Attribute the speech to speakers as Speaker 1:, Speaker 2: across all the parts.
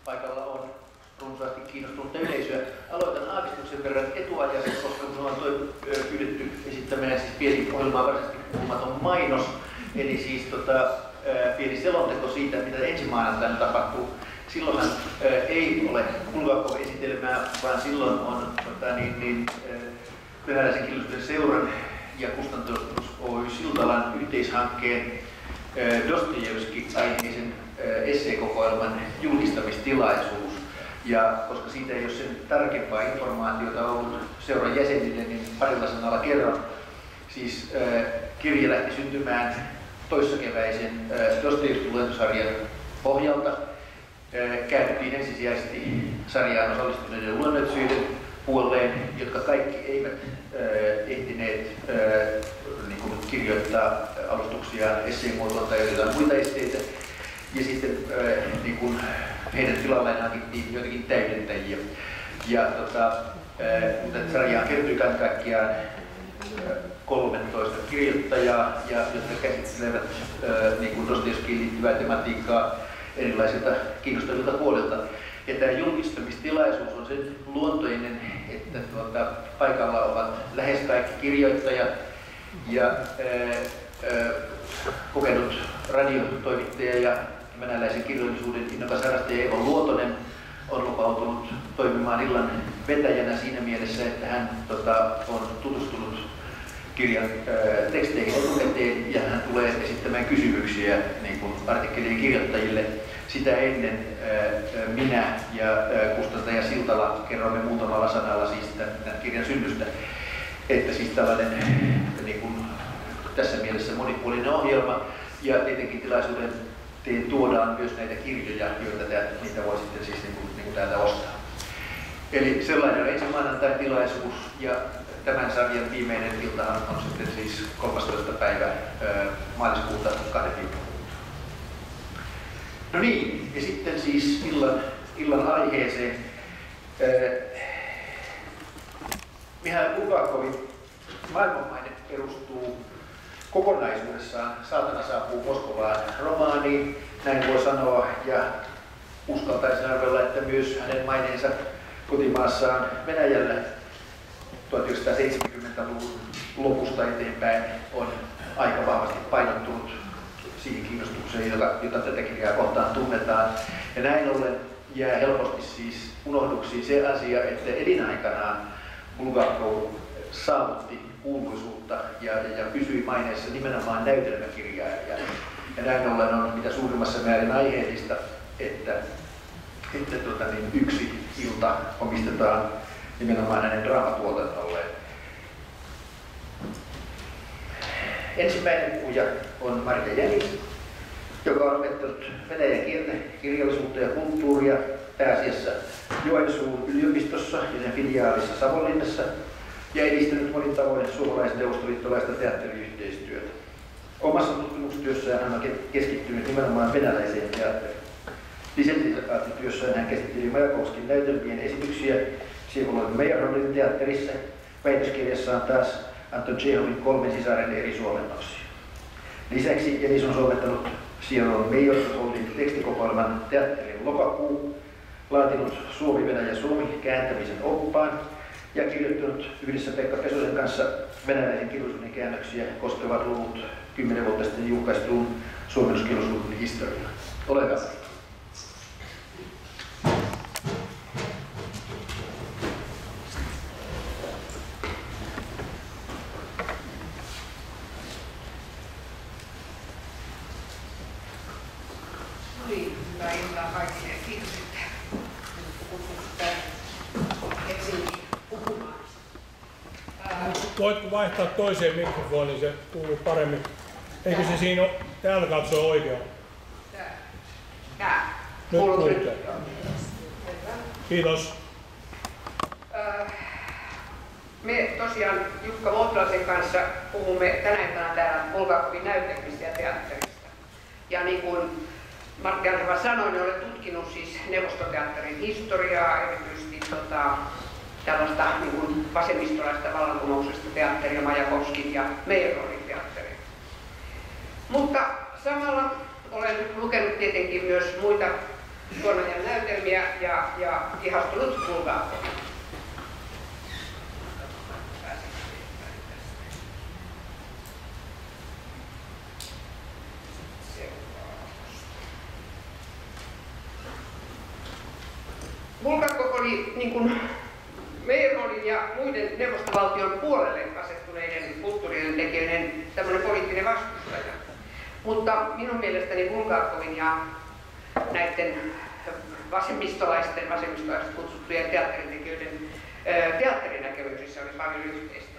Speaker 1: paikalla on runsaasti kiinnostunutta yleisöä. Aloitan aavistuksen verran etuajassa, koska minua on pyydetty esittämään siis pieni ohjelmaa varsinaisesti puhumaton mainos, eli siis pieni selonteko siitä, mitä ensi maanantaina tapahtuu. Silloinhan ei ole Bulgakov-esitelmää, vaan silloin on Venäläisen kirjallisuuden seuran ja Kustantamus Oy Siltalan yhteishankkeen Dostojevski-aiheisen esseekokoelman julkistamistilaisuus. Ja koska siitä ei ole sen tarkempaa informaatiota ollut seuran jäsenille, niin parilla sanalla kerron. Siis kirja lähti syntymään toissakeväisen Dostojevski-luentosarjan pohjalta. Käännyttiin ensisijaisesti sarjaan osallistuneiden luennoitsijoiden puoleen, jotka kaikki eivät ehtineet kirjoittaa alustuksiaan esseen muotoon tai jotain muita esteitä. Ja sitten heidän tilalleen hankittiin joitakin täydentäjiä. Ja sarjaan kertyi kaikkiaan 13 kirjoittajaa, jotka käsittelevät Dostojevskiin liittyvää tematiikkaa erilaisilta kiinnostavilta puolilta. Ja tämä julkistamistilaisuus on sen luontoinen, että paikalla ovat lähes kaikki kirjoittajat ja kokenut radiotoimittaja ja venäläisen kirjallisuuden innokas harrastaja Eeva Luotonen on lupautunut toimimaan illan vetäjänä siinä mielessä, että hän on tutustunut kirjan teksteihin etukäteen ja hän tulee esittämään kysymyksiä artikkelien kirjoittajille. Sitä ennen minä ja kustantaja Siltala kerromme muutamalla sanalla siis tämän kirjan synnystä. Että siis tällainen tässä mielessä monipuolinen ohjelma ja tietenkin tilaisuuden tuodaan myös näitä kirjoja, joita niitä voi sitten siis täältä ostaa. Eli sellainen on ensi maanantain tilaisuus ja tämän sarjan viimeinen iltahan on sitten siis 13. päivä maaliskuuta 2 viikkoa. No niin, ja sitten siis illan aiheeseen. Mihail Bulgakovin maailmanmaine perustuu kokonaisuudessaan Saatana saapuu Moskovaan -romaaniin, näin voi sanoa, ja uskaltaisin arvella, että myös hänen maineensa kotimaassaan Venäjällä 1970-luvun lopusta eteenpäin on aika vahvasti painottunut siihen kiinnostukseen, jota tätä kirjaa kohtaan tunnetaan. Ja näin ollen jää helposti siis unohduksiin se asia, että elinaikanaan Bulgakov saavutti kuuluisuutta ja pysyi maineessa nimenomaan näytelmäkirjailija. Ja näin ollen on mitä suurimmassa määrin aiheellista, että yksi ilta omistetaan nimenomaan hänen draamatuotannolleen. Ensimmäinen puhuja on Marja Jänis, joka on opettanut venäjän kieltä, kirjallisuutta ja kulttuuria pääasiassa Joensuun yliopistossa ja sen filiaalissa Savonlinnassa ja edistänyt monin tavoin suomalais-neuvostoliittolaista teatteriyhteistyötä. Omassa tutkimustyössään hän on keskittynyt nimenomaan venäläiseen teatteriin. Lisensiaattityössään hän käsitteli Majakovskin näytelmien esityksiä Sievuloiden Meijerhollin teatterissa. Väitöskirjassaan taas Anton Tšehovin 3 sisaren eri suomennoksia. Lisäksi Jänis on suomentanut Sievuloiden Meijerhollin tekstikokoelman Teatterin lokakuu, laatinut Suomi-Venäjä-Suomi kääntämisen oppaan ja kirjoittanut yhdessä Pekka Pesosen kanssa venäläisen kirjallisuuden käännöksiä koskevat luvut 10 vuotta sitten julkaistuun suomennoskirjallisuuden historiaan. Ole hyvä.
Speaker 2: Hyvää iltaa kaikille. Kiitos, että kutsutte Helsinkiin puhumaan.
Speaker 3: Voitko vaihtaa toiseen mikrofoniin, se kuuluu paremmin. Eikö se siinä ole? Täällä katsoo oikealla.
Speaker 2: Tää.
Speaker 3: Nyt kuuluu. Kiitos.
Speaker 2: Me tosiaan Jukka Voutilaisen kanssa puhumme tänä iltana täällä Bulgakovin näytelmistä ja teatterista. Ja niin kuin Martti Antrava sanoi, niin olen tutkinut siis neuvostoteatterin historiaa, erityisesti tällaista niin kuin vasemmistolaista vallankumouksesta teatteria, Majakovskin ja Meijerhollin teatteria. Mutta samalla olen lukenut tietenkin myös muita tuon ajan näytelmiä ja ihastunut Bulgakoviin. Bulgakov oli niin kuin Meyerholdin ja muiden neuvostovaltion puolelle asettuneiden kulttuurien tekijöiden tämmöinen poliittinen vastustaja. Mutta minun mielestäni Bulgakovin ja näiden vasemmistolaisten kutsuttujen teatteritekijöiden teatterinäkemyksissä oli paljon yhteistä.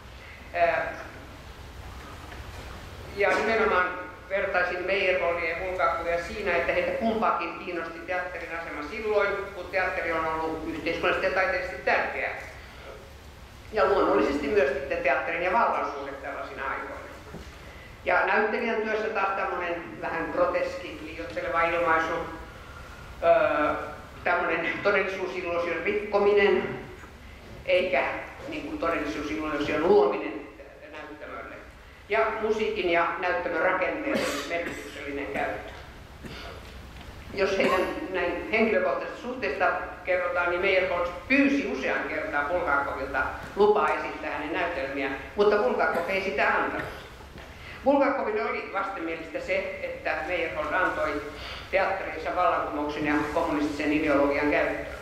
Speaker 2: Ja nimenomaan vertaisin Meyerholdia ja Bulgakovia siinä, että heitä kumpaakin kiinnosti teatterin asema silloin, kun teatteri on ollut yhteiskunnallisesti ja taiteellisesti tärkeää. Ja luonnollisesti myös teatterin ja vallan suhde tällaisina aikoina. Ja näyttelijän työssä taas tämmöinen vähän groteski, liioitteleva ilmaisu, tämmöinen todellisuusilluusion rikkominen, eikä niin kuin todellisuusilluusion luominen näyttämölle. Ja musiikin ja näyttämön rakenteiden merkityksellinen käyttö. Jos heidän näin henkilökohtaisesta suhteesta kerrotaan, niin Meyerhold pyysi usean kertaa Bulgakovilta lupaa esittää hänen näytelmiä, mutta Bulgakov ei sitä antanut. Bulgakoville oli vastenmielistä se, että Meyerhold antoi teatteriinsa vallankumouksen ja kommunistisen ideologian käyttöön.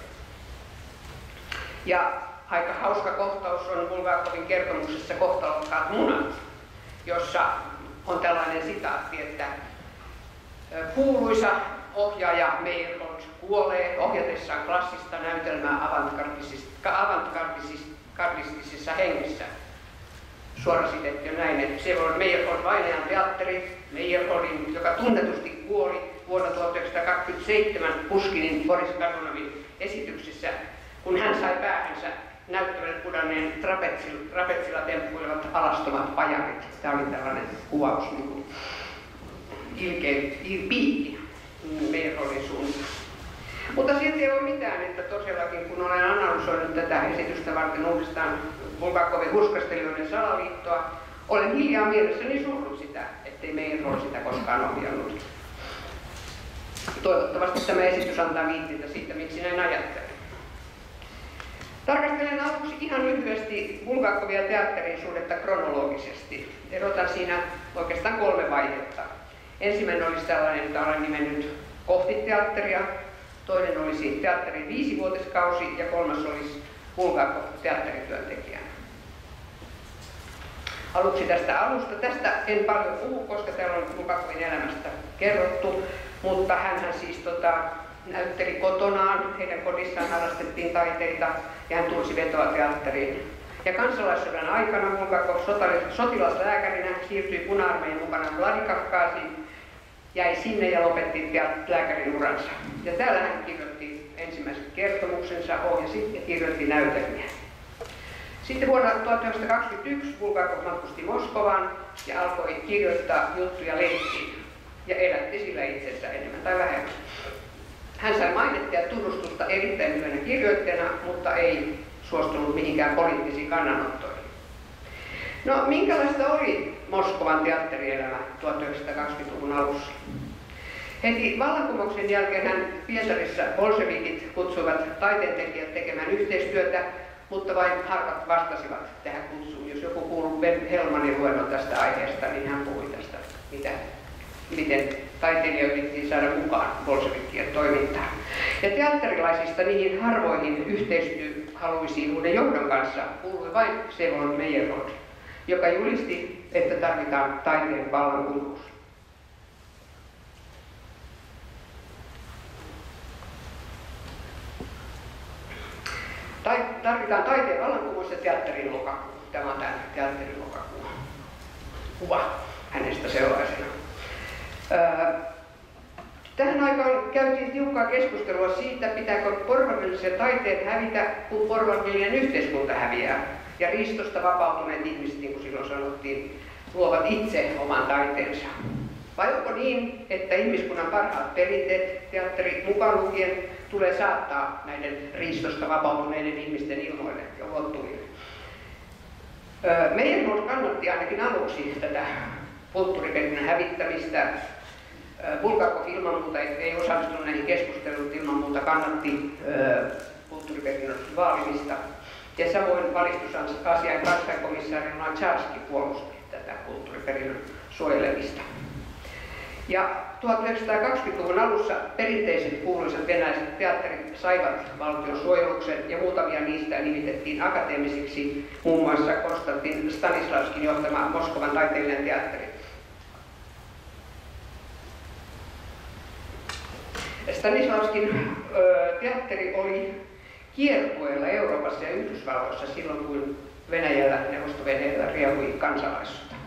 Speaker 2: Ja aika hauska kohtaus on Bulgakovin kertomuksessa Kohtalokkaat munat, jossa on tällainen sitaatti, että kuuluisa ohjaaja Meyerhold kuolee ohjatessaan klassista näytelmää avantgardistisessa hengessä. Suora sitetty näin, että se on Meyerhold Vainajan teatteri, Meyerholdin, joka tunnetusti kuoli vuonna 1927 Pushkinin Boris Godunovin esityksessä, kun hän sai päähänsä näyttämään pudonneen trapetsilla temppuilevat alastomat pajarit. Tämä oli tällainen kuvaus, niin kuin piikki Meyerholdin suuntaan. Mutta silti ei ole mitään, että tosiaankin kun olen analysoinut tätä esitystä varten uudestaan Bulgakovin hurskastelijoiden salaliittoa, olen hiljaa mielessäni surrut sitä, ettei Meyerhold sitä koskaan ohjannut. Toivottavasti tämä esitys antaa viitteitä siitä, miksi näin ajattelen. Tarkastelen aluksi ihan lyhyesti Bulgakovia teatterin suhdetta kronologisesti. Erotan siinä oikeastaan 3 vaihetta. Ensimmäinen olisi tällainen, jota olen nimennyt kohti teatteria. Toinen olisi teatterin 5-vuotiskausi ja 3. olisi Bulgakov teatterityöntekijänä. Aluksi tästä alusta. Tästä en paljon puhu, koska täällä on Bulgakovin elämästä kerrottu, mutta hänhän siis näytteli kotonaan, heidän kodissaan harrastettiin taiteita ja hän tulisi vetoa teatteriin. Ja kansalaissodan aikana Bulgakov sotilaslääkärinä siirtyi puna-armeijan mukana Vladikavkaziin, jäi sinne ja lopetti lääkärin uransa. Ja täällä hän kirjoitti ensimmäiset kertomuksensa, ohjasi ja kirjoitti näytelmiä. Sitten vuonna 1921 Bulgakov matkusti Moskovaan ja alkoi kirjoittaa juttuja lehtiin ja elätti sillä itsensä enemmän tai vähemmän. Hän sai mainetta ja tunnustusta erittäin hyvänä kirjoittajana, mutta ei suostunut mihinkään poliittisiin kannanottoihin. No, minkälaista oli Moskovan teatterielämä 1920-luvun alussa? Heti vallankumouksen jälkeen hän Pietarissa bolshevikit kutsuivat taiteentekijät tekemään yhteistyötä, mutta vain harvat vastasivat tähän kutsuun. Jos joku kuuluu Ben Hellmanin luennon tästä aiheesta, niin hän puhui tästä, miten taiteilijoita yritettiin saada mukaan bolshevikkien toimintaan. Ja teatterilaisista niihin harvoihin yhteistyöhaluisiin uuden johdon kanssa kuului vain Vsevolod Meyerhold, joka julisti, että tarvitaan taiteen vallankumous. Tarvitaan taiteen vallankumous ja teatterin lokakuu. Tämä on tämä teatterin lokakuu. Kuva hänestä sellaisena. Tähän aikaan käytiin tiukkaa keskustelua siitä, pitääkö porvarillisen taiteen hävitä, kun porvarillinen yhteiskunta häviää. Ja riistosta vapautuneet ihmiset, niin kuin silloin sanottiin, luovat itse oman taiteensa. Vai onko niin, että ihmiskunnan parhaat perinteet, teatteri mukaan lukien, tulee saattaa näiden riistosta vapautuneiden ihmisten ilmoille ja ulottuville? Meyerhold kannatti ainakin aluksi tätä kulttuuriperinnön hävittämistä Bulgakov ilman muuta ei osallistunut näihin keskusteluihin, ilman muuta kannatti kulttuuriperinnön vaalimista. Ja samoin valistusasian kansainkomissaari Charski puolusti tätä kulttuuriperinnön suojelemista. Ja 1920-luvun alussa perinteiset kuuluisat venäläiset teatterit saivat valtion suojeluksen ja muutamia niistä nimitettiin akateemisiksi, muun muassa Konstantin Stanislavskin johtama Moskovan taiteellinen teatteri. Stanislavskin teatteri oli kiertueella Euroopassa ja Yhdysvalloissa silloin, kun Venäjällä, Neuvosto-Venäjällä riehui kansalaissota.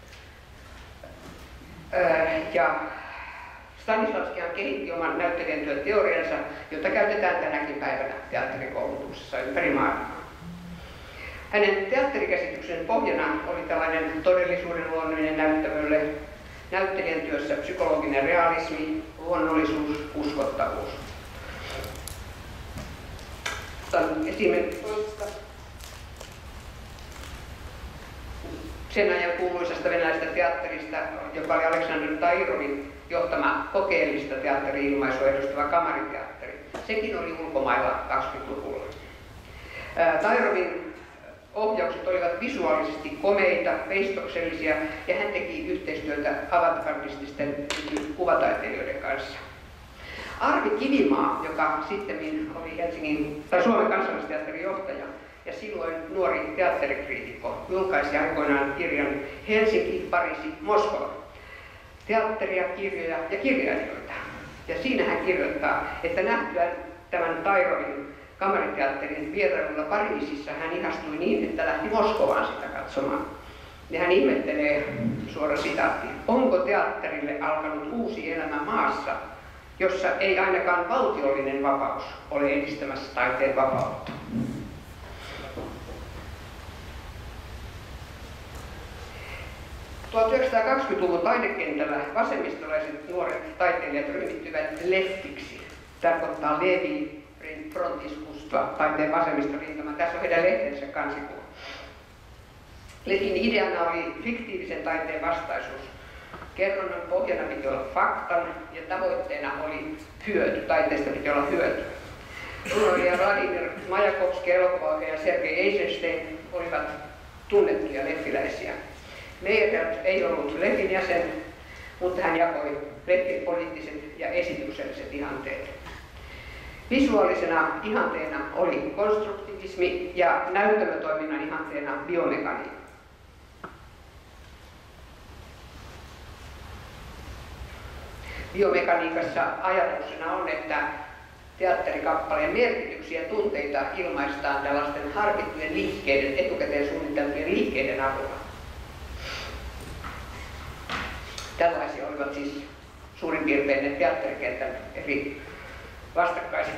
Speaker 2: Ja Stanislavskihan kehitti oman näyttelijän työteoriansa, jota käytetään tänäkin päivänä teatterikoulutuksessa ympäri maailmaa. Hänen teatterikäsityksen pohjana oli tällainen todellisuuden luonnollinen näyttämölle, näyttelijän työssä psykologinen realismi, luonnollisuus, uskottavuus. Otan esimerkki toisesta. Sen ajan kuuluisesta venäläisestä teatterista, joka oli Aleksandr Tairovin johtama kokeellista teatteri-ilmaisua edustava kamariteatteri. Sekin oli ulkomailla 20-luvulla. Tairovin ohjaukset olivat visuaalisesti komeita, veistoksellisia ja hän teki yhteistyötä avantgardististen kuvataiteilijoiden kanssa. Arvi Kivimaa, joka sitten oli Suomen kansallisteatterin johtaja ja silloin nuori teatterikriitikko, julkaisi aikoinaan kirjan Helsinki, Pariisi, Moskova. Teatteria, kirjoja ja kirjailijoita. Ja siinä hän kirjoittaa, että nähtyään tämän Tairovin kamariteatterin vierailulla Pariisissa hän ihastui niin, että lähti Moskovaan sitä katsomaan. Ja hän ihmettelee, suora sitaatti, onko teatterille alkanut uusi elämä maassa, jossa ei ainakaan valtiollinen vapaus ole edistämässä taiteen vapautta. ...1920-luvun taidekentällä vasemmistolaiset nuoret taiteilijat ryhmittyvät leftiksi. Tarkoittaa Levi Frontiskusta, taiteen vasemmistolintama. Tässä on heidän lehtensä kansikuva. Leftin ideana oli fiktiivisen taiteen vastaisuus. Kerronnan pohjana piti olla faktan ja tavoitteena oli hyöty. Taiteesta piti olla hyöty. Runoilija Vladimir Majakovski, elokuvaohjaaja Sergei Eisenstein olivat tunnettuja leffiläisiä. Meyerholt ei ollut Leffin jäsen, mutta hän jakoi Leffin poliittiset ja esitykselliset ihanteet. Visuaalisena ihanteena oli konstruktivismi ja näyttämötoiminnan ihanteena biomekaniikka. Biomekaniikassa ajatuksena on, että teatterikappaleen merkityksiä ja tunteita ilmaistaan tällaisten harkittujen liikkeiden, etukäteen suunniteltujen liikkeiden avulla. Tällaisia olivat siis suurin piirtein ne teatterikentän eri vastakkaiset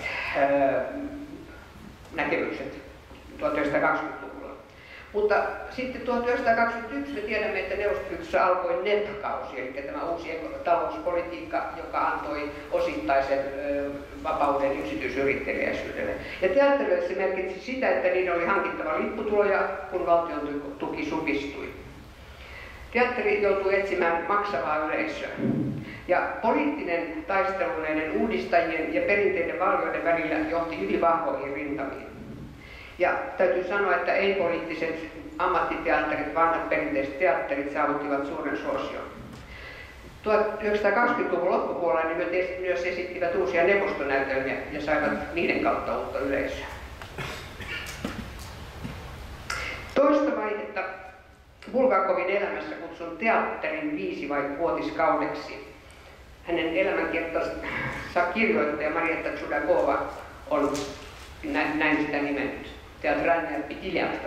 Speaker 2: näkemykset 1920-luvulla. Mutta sitten 1921 me tiedämme, että Neuvostoliitossa alkoi NEP-kausi, eli tämä uusi talouspolitiikka, joka antoi osittaisen vapauden yksityisyritteliäisyydelle. Ja teatterille se merkitsi sitä, että niiden oli hankittava lipputuloja, kun valtion tuki supistui. Teatteri joutui etsimään maksavaa yleisöä. Ja poliittinen taistelu näiden uudistajien ja perinteiden valtioiden välillä johti hyvin vahvoihin rintamiin. Ja täytyy sanoa, että ei-poliittiset ammattiteatterit, vanhat perinteiset teatterit saavuttivat suuren suosion. 1920-luvun loppupuolella ne myös esittivät uusia neuvostonäytelmiä ja saivat niiden kautta uutta yleisöä. Toista vaihetta Bulgakovin elämässä kutsun teatterin 5-vuotiskaudeksi. Hänen elämänkertansa kirjoittaja Marietta Chudakova on näin sitä nimennyt, teatralная пятилетка.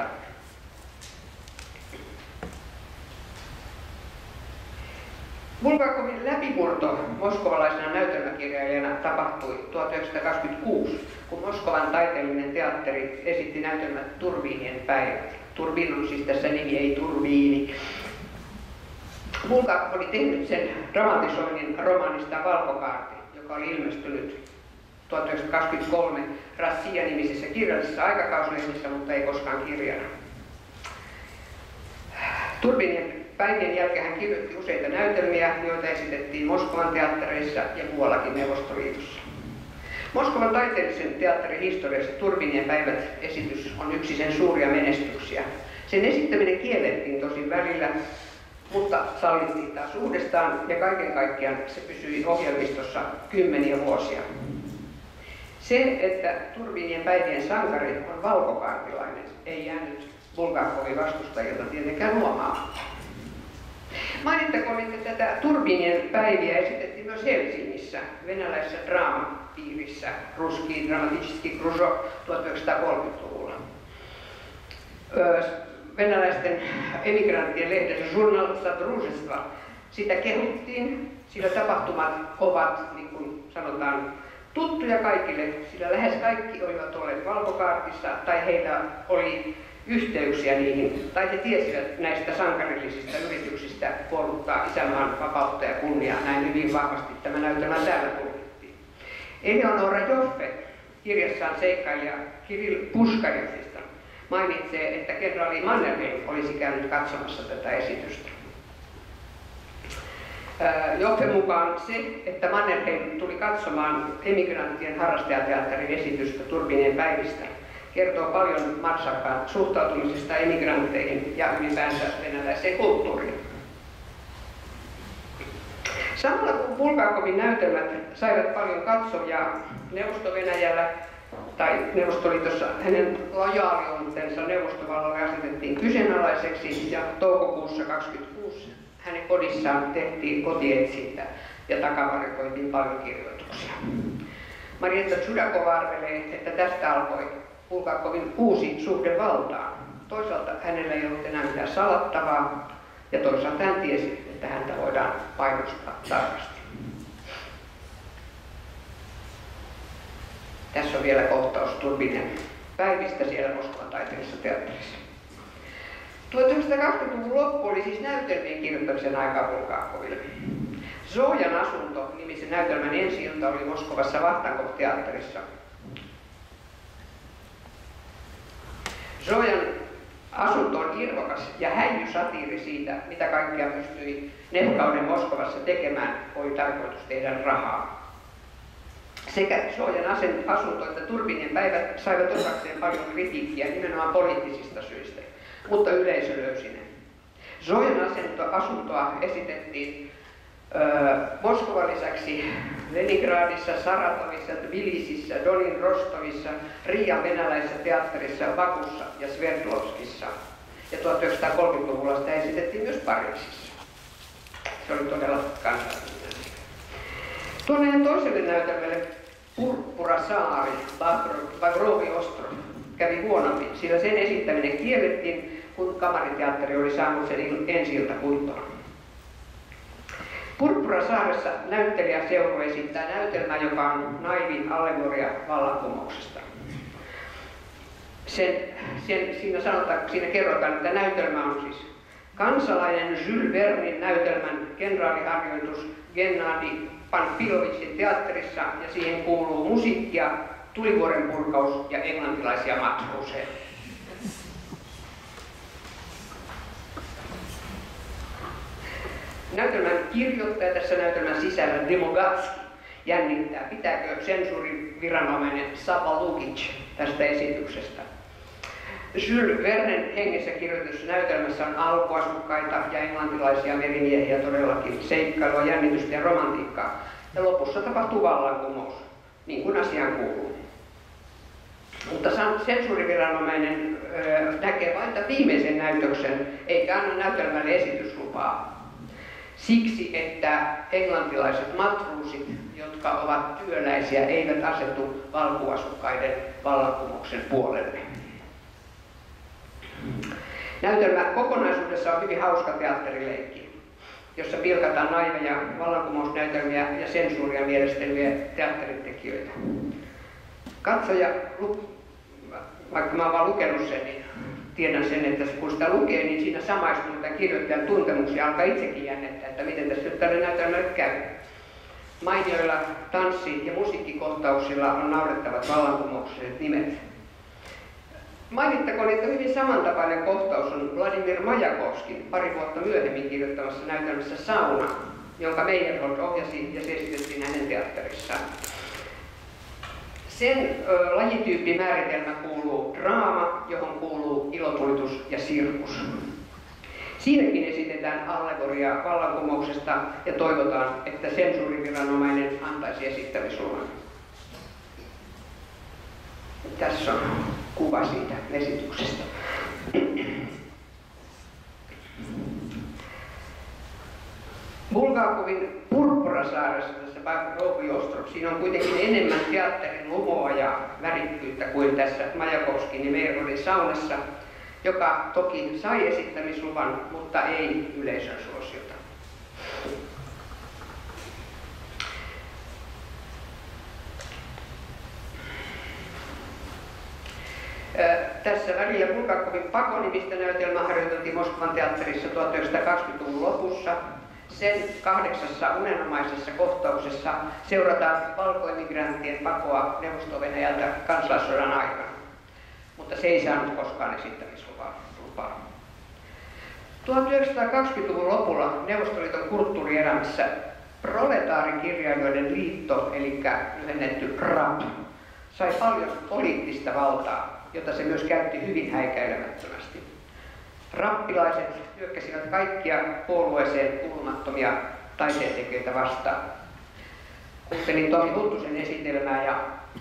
Speaker 2: Bulgakovin läpimurto moskovalaisena näytelmäkirjailijana tapahtui 1926, kun Moskovan taiteellinen teatteri esitti näytelmät Turbiinien päivät. Turbiin on siis tässä nimi, ei Turbiini. Bulgakov oli tehnyt sen dramatisoinnin romaanista Valkokaarti, joka oli ilmestynyt 1923 Rassia-nimisessä kirjallisessa aikakauslehdessä, mutta ei koskaan kirjana. Turbiinien päivien jälkeen hän kirjoitti useita näytelmiä, joita esitettiin Moskovan teattereissa ja muuallakin Neuvostoliitossa. Moskovan taiteellisen teatterin historiassa Turbinien päivät -esitys on yksi sen suuria menestyksiä. Sen esittäminen kiellettiin tosin välillä, mutta sallittiin taas uudestaan ja kaiken kaikkiaan se pysyi ohjelmistossa kymmeniä vuosia. Se, että Turbinien päivien sankari on valkokaartilainen, ei jäänyt Bulgakovin vastustajilta tietenkään huomaamaan. Mainittakoon, että tätä Turbinien päiviä esitettiin myös Helsingissä, venäläisessä draamapiirissä, Ruski Dramatistiski Kruso 1930-luvulla. Venäläisten emigranttien lehdessä Journal Sadružestva sitä kehuttiin, sillä tapahtumat ovat, niin kuin sanotaan, tuttuja kaikille, sillä lähes kaikki olivat olleet valkokaartissa tai heillä oli yhteyksiä niihin, tai he tiesivät näistä sankarillisista yrityksistä puolustaa isänmaan vapautta ja kunniaa. Näin hyvin vahvasti tämä näytelmä täällä tulkittiin. Eleonora Joffe kirjassaan seikkailija Kirill Puskajevista mainitsee, että kenraali Mannerheim olisi käynyt katsomassa tätä esitystä. Joffen mukaan se, että Mannerheim tuli katsomaan emigranttien harrastajateatterin esitystä Turbinien päivistä, kertoo paljon Marsakkaan suhtautumisesta emigrantteihin ja ylipäänsä venäläiseen kulttuuriin. Samalla kun Bulgakovin näytelmät saivat paljon katsojia Neuvosto-Venäjällä tai Neuvostoliitossa, hänen lojaaliutensa neuvostovallalle asetettiin kyseenalaiseksi ja toukokuussa 1926 hänen kodissaan tehtiin kotietsintä ja takavarikoitiin paljon kirjoituksia. Marietta Chudakova arvelee, että tästä alkoi Bulgakovin uusi suhde valtaan. Toisaalta hänellä ei ollut enää mitään salattavaa ja toisaalta hän tiesi, että häntä voidaan painostaa tarkasti. Tässä on vielä kohtaus Turbinen päivistä siellä Moskovan taiteellisessa teatterissa. 1920-luvun loppu oli siis näytelmien kirjoittamisen aikaa Bulgakoville. Zojan asunto -nimisen näytelmän ensi-ilta oli Moskovassa Vahtankov-teatterissa. Zojan asunto on irvokas ja häijy satiiri siitä, mitä kaikkea pystyi Nefkauden Moskovassa tekemään, oli tarkoitus tehdä rahaa. Sekä Zojan asunto että Turbinien päivät saivat osakseen paljon kritiikkiä nimenomaan poliittisista syistä, mutta yleisö löysi ne. Zojan asuntoa esitettiin Moskovan lisäksi Leningradissa, Saratovissa, Tbilisissä, Donin Rostovissa, Riian venäläisessä teatterissa, Bakussa ja Sverdlovskissa. Ja 1930-luvulla sitä esitettiin myös Pariisissa. Se oli todella kansainvälinen. Tuonne toiselle näytelmälle Purppura saari, Bagrovi ostrov, kävi huonommin, sillä sen esittäminen kiellettiin, kun kamariteatteri oli saanut sen ensi-ilta kuntoon. Purppura-saaressa näyttelijäseura esittää näytelmää, joka on naivi allegoria vallankumouksesta. Siinä kerrotaan, että näytelmä on siis kansalainen Jules Vernin näytelmän kenraaliharjoitus Gennadi Panfilovicin teatterissa, ja siihen kuuluu musiikkia, tulivuoren purkaus ja englantilaisia matruuseja. Näytelmän kirjoittaja tässä näytelmän sisällä Demogatski jännittää, pitääkö sensuuriviranomainen Sava Lukic tästä esityksestä. Jules Vernen hengessä kirjoitetussa näytelmässä on alkuasukkaita ja englantilaisia merimiehiä, todellakin seikkailua, jännitystä ja romantiikkaa. Ja lopussa tapahtuu vallankumous, niin kuin asiaan kuuluu. Mutta sensuuriviranomainen näkee vain tämän viimeisen näytöksen, eikä anna näytelmälle esityslupaa. Siksi, että englantilaiset matruusit, jotka ovat työläisiä, eivät asetu valkuasukkaiden vallankumouksen puolelle. Näytelmä kokonaisuudessa on hyvin hauska teatterileikki, jossa pilkataan naiveja vallankumousnäytelmiä ja sensuuria mielesteleviä teatteritekijöitä. Katsoja, vaikka mä oon vaan lukenut sen, niin tiedän sen, että kun sitä lukee, niin siinä samaistuu tämän kirjoittajan tuntemuksia, alkaa itsekin jännittää, että miten tässä nyt tälle näytelmälle käy. Mainioilla tanssi- ja musiikkikohtauksilla on naurettavat vallankumoukselliset nimet. Mainittakoon, että hyvin samantapainen kohtaus on Vladimir Majakovskin pari vuotta myöhemmin kirjoittamassa näytelmässä Sauna, jonka Meyerhold ohjasi ja se esitettiin hänen teatterissaan. Sen lajityyppimääritelmä kuuluu draama, johon kuuluu ilotulitus ja sirkus. Siinäkin esitetään allegoria vallankumouksesta ja toivotaan, että sensuuriviranomainen antaisi esittämisluvan. Tässä on kuva siitä esityksestä. Bulgakovin Purppurasaaressa, tässä Barovy Ostrov, siinä on kuitenkin enemmän teatterin lumoa ja värikkyyttä kuin tässä Majakovskin ja Meyerholdin Saunassa, joka toki sai esittämisluvan, mutta ei yleisön suosiota. Tässä välillä Bulgakovin Pako-nimistä näytelmää harjoiteltiin Moskovan teatterissa 1920-luvun lopussa. Sen 8. unenomaisessa kohtauksessa seurataan valkoimigranttien pakoa Neuvosto-Venäjältä kansalaissodan aikana, mutta se ei saanut koskaan esittämislupaa. 1920-luvun lopulla Neuvostoliiton kulttuurielämässä proletaarikirjailijoiden liitto, eli lyhennetty RAP, sai paljon poliittista valtaa, jota se myös käytti hyvin häikäilemättömästi. Rappilaiset hyökkäsivät kaikkia puolueeseen kuulumattomia taiteentekijöitä vastaan. Kuuntelin Tomi Huttusen esitelmää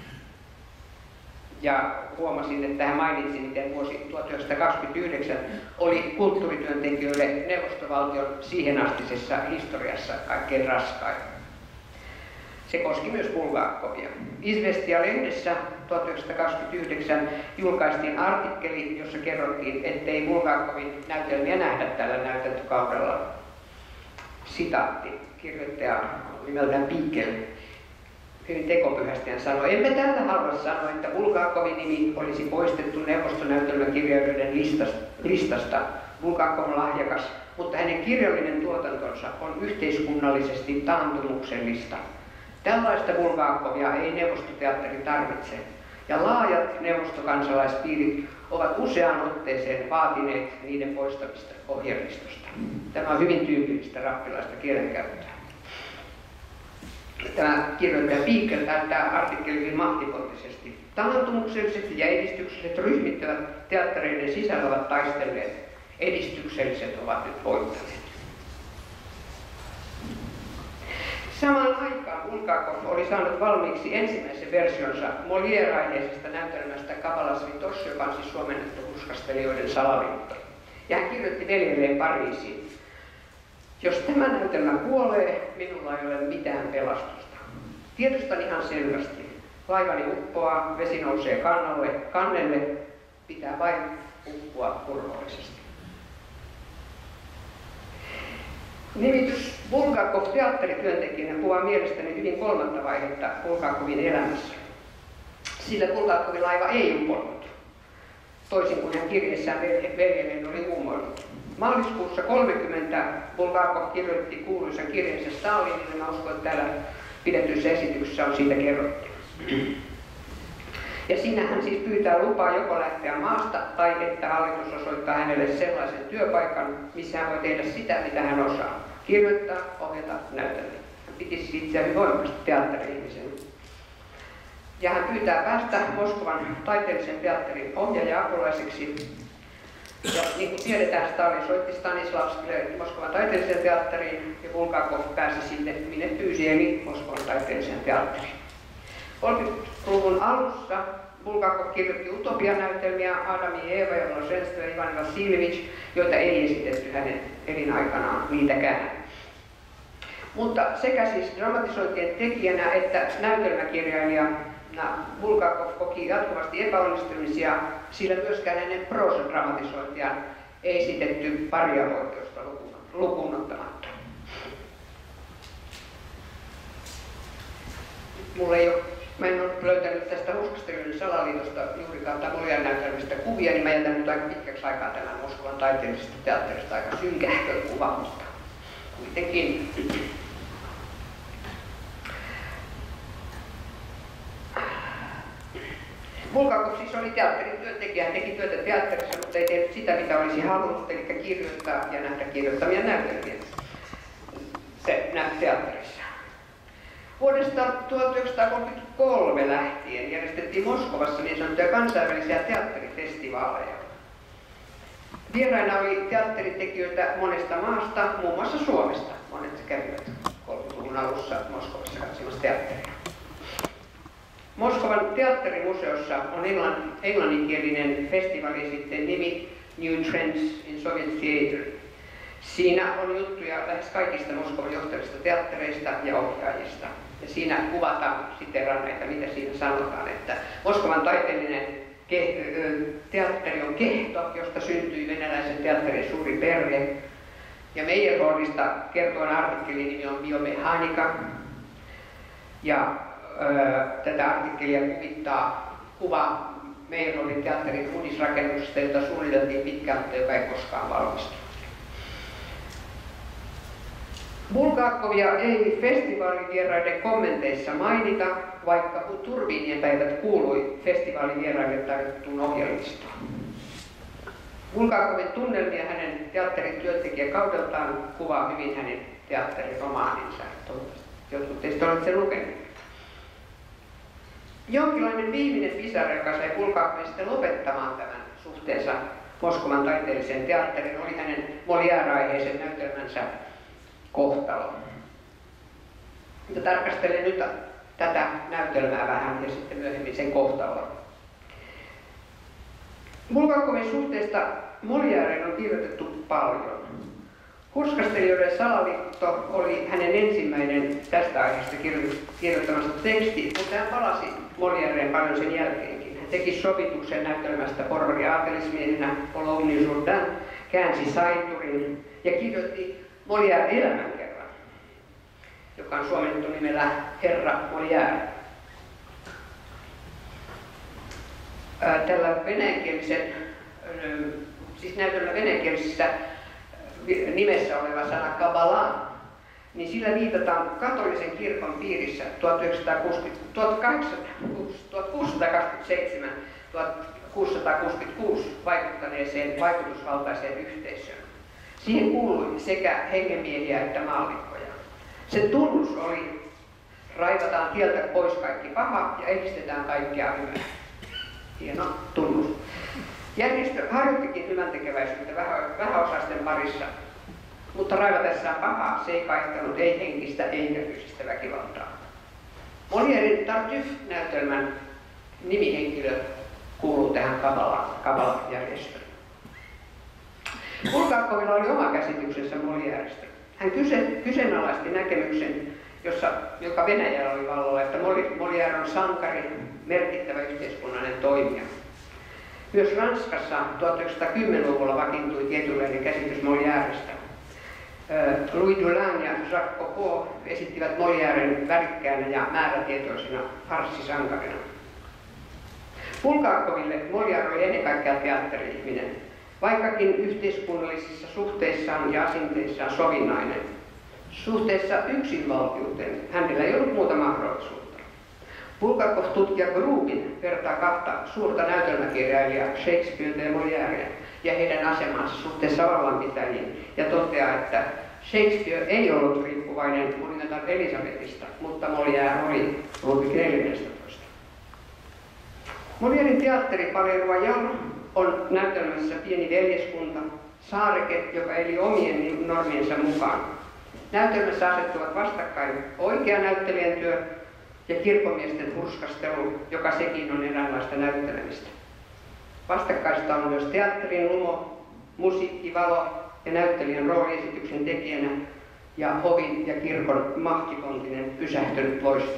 Speaker 2: ja huomasin, että hän mainitsi, miten vuosi 1929 oli kulttuurityöntekijöille neuvostovaltion siihenastisessa historiassa kaikkein raskain. Se koski myös Bulgakovia. Izvestia-lehdessä 1929 julkaistiin artikkeli, jossa kerrottiin, ettei Bulgakovin näytelmiä nähdä tällä näyteltökaudella. Sitaatti, kirjoittaja nimeltään Pikel hyvin tekopyhästi hän sanoi, emme tällä halua sanoa, että Bulgakovin nimi olisi poistettu neuvostonäytelmäkirjailijoiden listasta. Bulgakov on lahjakas, mutta hänen kirjallinen tuotantonsa on yhteiskunnallisesti taantumuksellista. Tällaista Bulgakovia ei neuvostoteatteri tarvitse, ja laajat neuvostokansalaispiirit ovat useaan otteeseen vaatineet niiden poistamista ohjelmistosta. Tämä on hyvin tyypillistä rappilaista kielenkäyttöä. Tämä kirjoittaja Piikel täyttää artikkeli hyvin mahtipontisesti. Taantumukselliset ja edistykselliset ryhmittävät teattereiden sisällä ovat taistelleet. Edistykselliset ovat nyt voittaneet. Samaan aikaan Bulgakov oli saanut valmiiksi ensimmäisen versionsa Molière-aiheisesta näytelmästä Kavalas Vitos, joka on siis suomennettu Hurskastelijoiden salaliitto. Ja hän kirjoitti veljelleen Pariisiin. Jos tämä näytelmä kuolee, minulla ei ole mitään pelastusta. Tiedostan ihan selvästi. Laivani uppoaa, vesi nousee kannelle, pitää vain uppua turvallisesti. Nimitys Bulgakov teatterityöntekijänä kuvaa mielestäni hyvin kolmatta vaihetta Bulgakovin elämässä. Sillä Bulgakovin laiva ei uponnut, toisin kuin hän kirjeessään veljelleen oli uumoillut. Maaliskuussa 1930 Bulgakov kirjoitti kuuluisan kirjeensä Stalinille. Mä uskon, että täällä pidetyissä esityksessä on siitä kerrottu. Ja siinä hän siis pyytää lupaa joko lähteä maasta tai että hallitus osoittaa hänelle sellaisen työpaikan, missä hän voi tehdä sitä, mitä hän osaa. Kirjoittaa, ohjata, näytellä. Hän piti siis itseään hyvin voimakkaasti teatteri-ihmisen. Ja hän pyytää päästä Moskovan taiteellisen teatterin ohjaaja-apulaiseksi. Ja niin kuin tiedetään, Stalin soitti Stanislavskille Moskovan taiteelliseen teatteriin ja Bulgakov pääsi sinne, minne pyysi, eli Moskovan taiteelliseen teatteriin. 30-luvun alussa Bulgakov kirjoitti utopianäytelmiä Adam ja Eeva ja Blaženstvo ja Ivan Vasiljevic, joita ei esitetty hänen elinaikanaan niitäkään. Mutta sekä siis dramatisointien tekijänä että näytelmäkirjailijana Bulgakov koki jatkuvasti epäonnistumisia, sillä myöskään hänen proosadramatisointiaan ei esitetty paria oikeusta lukuun ottamatta. Mä en ole löytänyt tästä Hurskastelijoiden salaliitosta juurikaan Molièren näytelmistä kuvia, niin mä jätän nyt aika pitkäksi aikaa tämän Moskovan taiteellisesta teatterista aika synkähkön kuva, mutta kuitenkin. Bulgakov siis oli teatterin työntekijä, hän teki työtä teatterissa, mutta ei tehnyt sitä, mitä olisi halunnut, eli kirjoittaa ja nähdä kirjoittamia näytelmiä teatterissa. Vuodesta 1933 lähtien järjestettiin Moskovassa niin sanottuja kansainvälisiä teatterifestivaaleja. Vieraina oli teatteritekijöitä monesta maasta, muun muassa Suomesta. Monet kävivät 30-luvun alussa Moskovassa katsomassa teatteria. Moskovan teatterimuseossa on englanninkielinen festivaaliesitteen nimi New Trends in Soviet Theatre. Siinä on juttuja lähes kaikista Moskovan johtavista teattereista ja ohjaajista. Ja siinä kuvataan, siteeraan näitä, mitä siinä sanotaan, että Moskovan taiteellinen teatteri on kehto, josta syntyi venäläisen teatterin suuri perhe. Ja Meyerholdista kertovan artikkelin nimi on Biomehanika. Ja tätä artikkelia kuvaa Meyerholdin teatterin uudisrakennuksesta, jota suunniteltiin pitkään, mutta joka ei koskaan valmistunut. Bulgakovia ei festivaalivieraiden kommenteissa mainita, vaikka Turbiinien päivät kuului festivaalivieraille tarjottuun ohjelmistoon. Bulgakovin tunnelmia hänen teatterin työntekijäkaudeltaan kuvaa hyvin hänen teatteriromaaninsa. Jotkut teistä olette sen lukeneet. Jonkinlainen viimeinen pisara, joka sai Bulgakovin sitten lopettamaan tämän suhteensa Moskovan taiteelliseen teatteriin, oli hänen Molière-aiheisen näytelmänsä Kohtalo. Tarkastelen nyt tätä näytelmää vähän ja sitten myöhemmin sen kohtaloa. Bulgakovin suhteesta Molièreen on kirjoitettu paljon. Hurskastelijoiden salaliitto oli hänen ensimmäinen tästä aiheesta kirjoittamasta teksti, mutta hän palasi Molièreen paljon sen jälkeenkin. Hän teki sovituksen näytelmästä porvari aatelismiehenä Olovny Jourdan, käänsi saiturin ja kirjoitti Molière elämänkerran, joka on suomennettu nimellä Herra Molière. Tällä siis näytelmä venäjänkielisessä nimessä oleva sana Kabbalah, niin sillä viitataan katolisen kirkon piirissä 1627-1666 vaikuttaneeseen vaikutusvaltaiseen yhteisöön. Siihen kuului sekä hengenmiehiä että maallikkoja. Se tunnus oli: raivataan tieltä pois kaikki paha ja edistetään kaikkea hyvää. Hieno tunnus. Järjestö harjoittikin hyväntekeväisyyttä vähäosaisten parissa, mutta raivatessaan pahaa se ei kaihtanut ei henkistä eikä fyysistä väkivaltaa. Molièren Tartuffe-näytelmän nimihenkilö kuuluu tähän Kabbalah-järjestöön. Bulgakovilla oli oma käsityksensä Molièrestä. Hän kyseenalaisti näkemyksen, joka Venäjällä oli vallalla, että Molière on sankari, merkittävä yhteiskunnallinen toimija. Myös Ranskassa 1910-luvulla vakiintui tietynlainen käsitys Molièrestä. Louis Dulin ja Jacques Copeau esittivät Molièren värikkäänä ja määrätietoisena farssisankarina. Bulgakoville Molière oli ennen kaikkea teatteri-ihminen, vaikkakin yhteiskunnallisissa suhteissaan ja asenteissaan sovinnainen. Suhteessa yksinvaltiuteen hänellä ei ollut muuta mahdollisuutta. Bulgakov-tutkija Grubin vertaa kahta suurta näytelmäkirjailijaa, Shakespearea ja Molièrea, ja heidän asemansa suhteessa vallanpitäjiin, ja toteaa, että Shakespeare ei ollut riippuvainen kuningatar Elisabetista, mutta Molière oli Ludwig XIV. Molièren teatteri Palais Royal on näytelmässä pieni veljeskunta, saareke, joka eli omien normiensa mukaan. Näytelmässä asettuvat vastakkain oikea näyttelijän työ ja kirkkomiesten hurskastelu, joka sekin on eräänlaista näyttelemistä. Vastakkaista on myös teatterin lumo, musiikki, valo ja näyttelijän rooliesityksen tekijänä ja hovin ja kirkon mahtipontinen pysähtynyt loisto.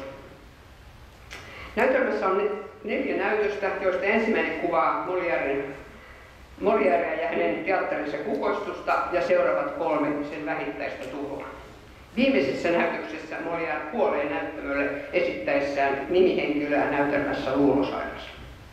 Speaker 2: Näytelmässä on 4 näytöstä, joista ensimmäinen kuvaa Molièrea ja hänen teatterinsa kukoistusta ja seuraavat 3 sen vähittäistä tuhoa. Viimeisessä näytöksessä Molière kuolee näyttämölle esittäessään nimihenkilöä näytelmässä Luulosairas.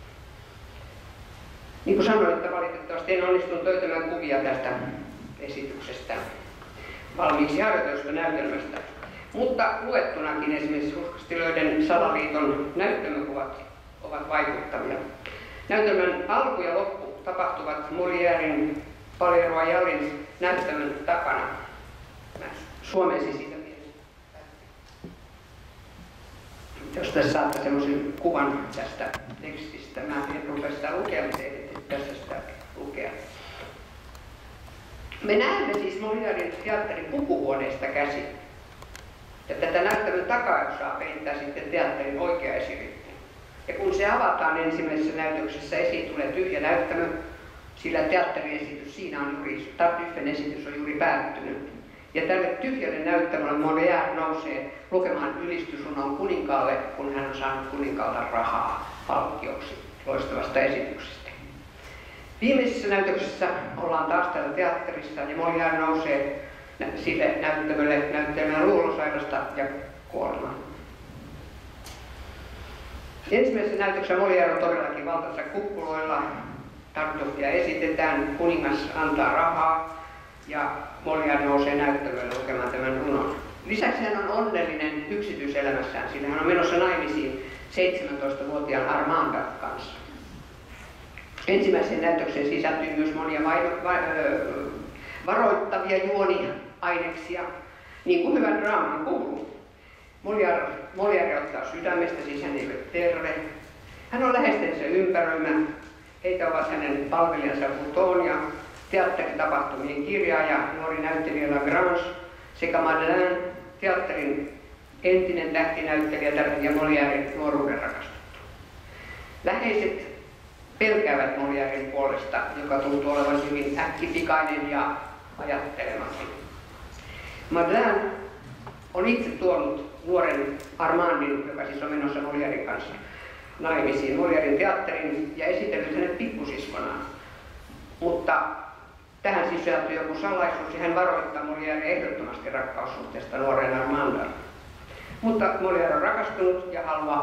Speaker 2: Niin kuin sanoin, että valitettavasti en onnistunut löytämään kuvia tästä esityksestä valmiiksi harjoitusta näytelmästä. Mutta luettunakin esimerkiksi Hurskastelijoiden salaliiton näyttämökuvat ovat vaikuttavia. Näytelmän alku ja loppu tapahtuvat Molièren Palais Royalin näyttämön takana. Mä suomensin siitä mielessä. Jos tässä saatte semmoisen kuvan tästä tekstistä, mä en rupea sitä lukemaan, mutta tässä sitä lukea. Me näemme siis Molièren teatterin pukuhuoneesta käsin. Ja tätä näyttämön takaosaa peittää sitten teatterin oikea esiritti. Ja kun se avataan ensimmäisessä näytöksessä, esiin tulee tyhjä näyttämö, sillä teatteriesitys siinä on juuri, Tartuffen esitys on juuri päättynyt. Ja tälle tyhjälle näyttämölle Molière nousee lukemaan ylistysrunon kuninkaalle, kun hän on saanut kuninkaalta rahaa palkkioksi loistavasta esityksestä. Viimeisessä näytöksessä ollaan taas täällä teatterissa ja Molière nousee sille näyttämölle näyttelemään luulosairasta ja kuolemaa. Ensimmäisessä näytöksessä Molière on todellakin valtaisilla kukkuloilla. Tartuffia esitetään, kuningas antaa rahaa ja Molière nousee näyttämölle lukemaan tämän runon. Lisäksi hän on onnellinen yksityiselämässään, sillä hän on menossa naimisiin 17-vuotiaan Armandan kanssa. Ensimmäiseen näytökseen sisältyy myös monia varoittavia juoniaineksia, niin kuin hyvän draaman kuuluu. Molière ottaa sydämestä, siis hän ei ole terve. Hän on läheistensä ympäröimä. Heitä ovat hänen palvelijansa Bouton ja teatteritapahtumien kirjaaja, nuori näyttelijä Lagrange sekä Madeleine, teatterin entinen tähtinäyttelijä ja Molièren nuoruuden rakastettu. Läheiset pelkäävät Molièren puolesta, joka tuntuu olevan hyvin äkkipikainen ja ajattelematon. Madeleine on itse tuonut nuoren Armandin, joka siis on menossa Molièren kanssa naimisiin, Molièren teatterin ja esitellyt hänet pikkusiskona. Mutta tähän sisältyy joku salaisuus ja hän varoittaa Molièren ehdottomasti rakkaussuhteesta nuoreen Armandaan. Mutta Molière on rakastunut ja haluaa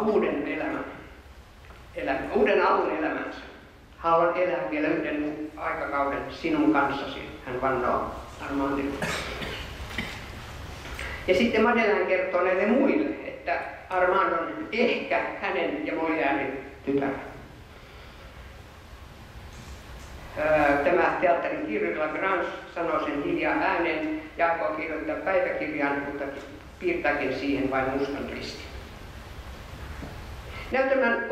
Speaker 2: uuden alun elämänsä. Haluan elää vielä yhden aikakauden sinun kanssasi, hän vannoo Armandille. Ja sitten Madeleine kertoo näille muille, että Armand on ehkä hänen ja Molièren tytär. Tämä teatterin kirjoittaja Lagrange sanoo sen hiljaa ääneen ja aikoo kirjoittaa päiväkirjaan, mutta piirtääkin siihen vain mustan ristin. Näytelmän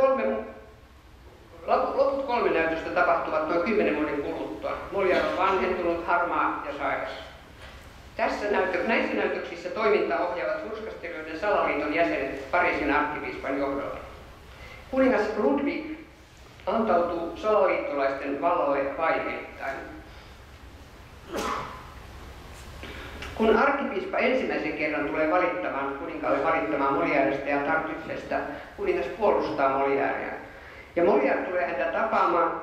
Speaker 2: loput 3 näytöstä tapahtuvat noin 10 vuoden kuluttua. Molière on vanhentunut, harmaa ja sairas. Näissä näytöksissä toimintaa ohjaavat hurskastelijoiden salaliiton jäsenet Pariisin arkkipiispan johdolla. Kuningas Ludwig antautuu salaliittolaisten vallalle vaiheittain. Kun arkkipiispa ensimmäisen kerran tulee kuninkaalle valittamaan Molièresta ja Tartuffesta, kuningas puolustaa Molièrea. Ja Molière tulee häntä tapaamaan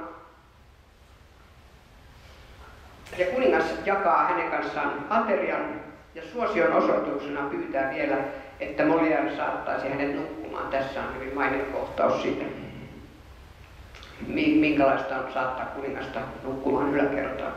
Speaker 2: ja kuningas jakaa hänen kanssaan aterian ja suosion osoituksena pyytää vielä, että Molière saattaisi hänet nukkumaan. Tässä on hyvin mainekohtaus siitä, minkälaista on saattaa kuningasta nukkumaan yläkertaan.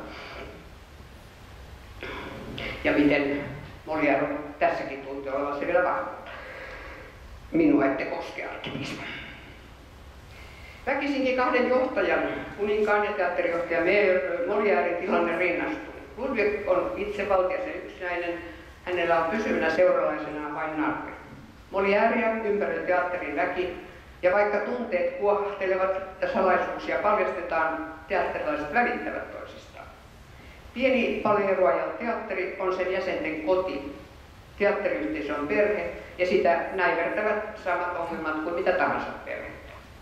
Speaker 2: Ja miten Molière tässäkin tuntuu olevan se vielä vahvuutta. Minua ette koske, arkkipiispa. Väkisinkin 2 johtajan, kuninkaan ja teatterijohtaja Molièren tilanne rinnastuu. Ludwig on itsevaltias ja yksinäinen, hänellä on pysyvänä seuralaisena vain narri. Molièrea ympäröi teatterin väki, ja vaikka tunteet kuohtelevat ja salaisuuksia paljastetaan, teatterilaiset välittävät toisistaan. Pieni Palais Royal teatteri on sen jäsenten koti. Teatteriyhteisö on perhe, ja sitä näivertävät samat ongelmat kuin mitä tahansa perhettä.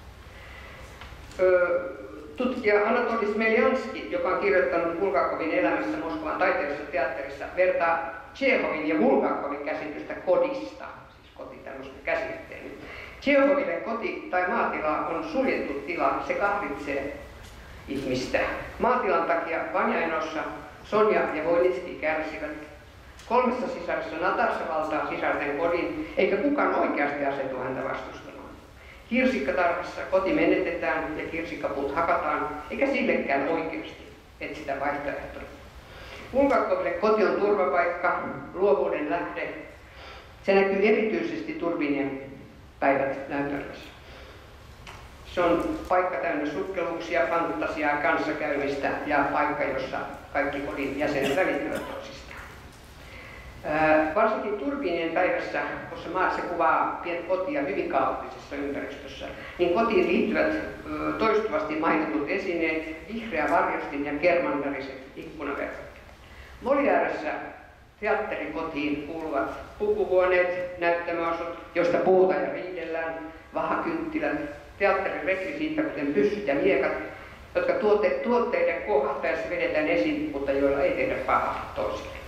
Speaker 2: Tutkija Anatoli Smeljanski, joka on kirjoittanut Bulgakovin elämässä Moskovan taiteellisessa teatterissa, vertaa Tšehovin ja Bulgakovin käsitystä kodista, siis koti tämmöistä käsitteen. Tšehoville koti tai maatila on suljettu tila, se kahlitsee ihmistä. Maatilan takia Vanjainossa Sonja ja Voinitski kärsivät. 3 sisarissa Natasha valtaa sisarten kodin, eikä kukaan oikeasti asetu häntä vastustamaan. Kirsikkatarhassa koti menetetään ja kirsikkapuut hakataan, eikä sillekään oikeasti etsitä vaihtoehtoja. Bulgakoville koti on turvapaikka, luovuuden lähde. Se näkyy erityisesti Turbinien päivät näytelmässä. Se on paikka täynnä sukkeluuksia, fantasiaa, kanssakäymistä ja paikka, jossa kaikki kodin jäsenet välittävät toisistaan. Varsinkin Turbiinien päivässä, koska se kuvaa kotia hyvin kaoottisessa ympäristössä, niin kotiin liittyvät toistuvasti mainitut esineet, vihreä varjostin ja kermanväriset ikkunaverkot. Moliäressä teatterikotiin kuuluvat pukuhuoneet, näyttämöosat, joista puhutaan ja riidellään, vahakynttilät, teatterin rekvisiitta, kuten pyssyt ja miekat, jotka tuotteiden kohtaessa vedetään esiin, mutta joilla ei tehdä pahaa toisille.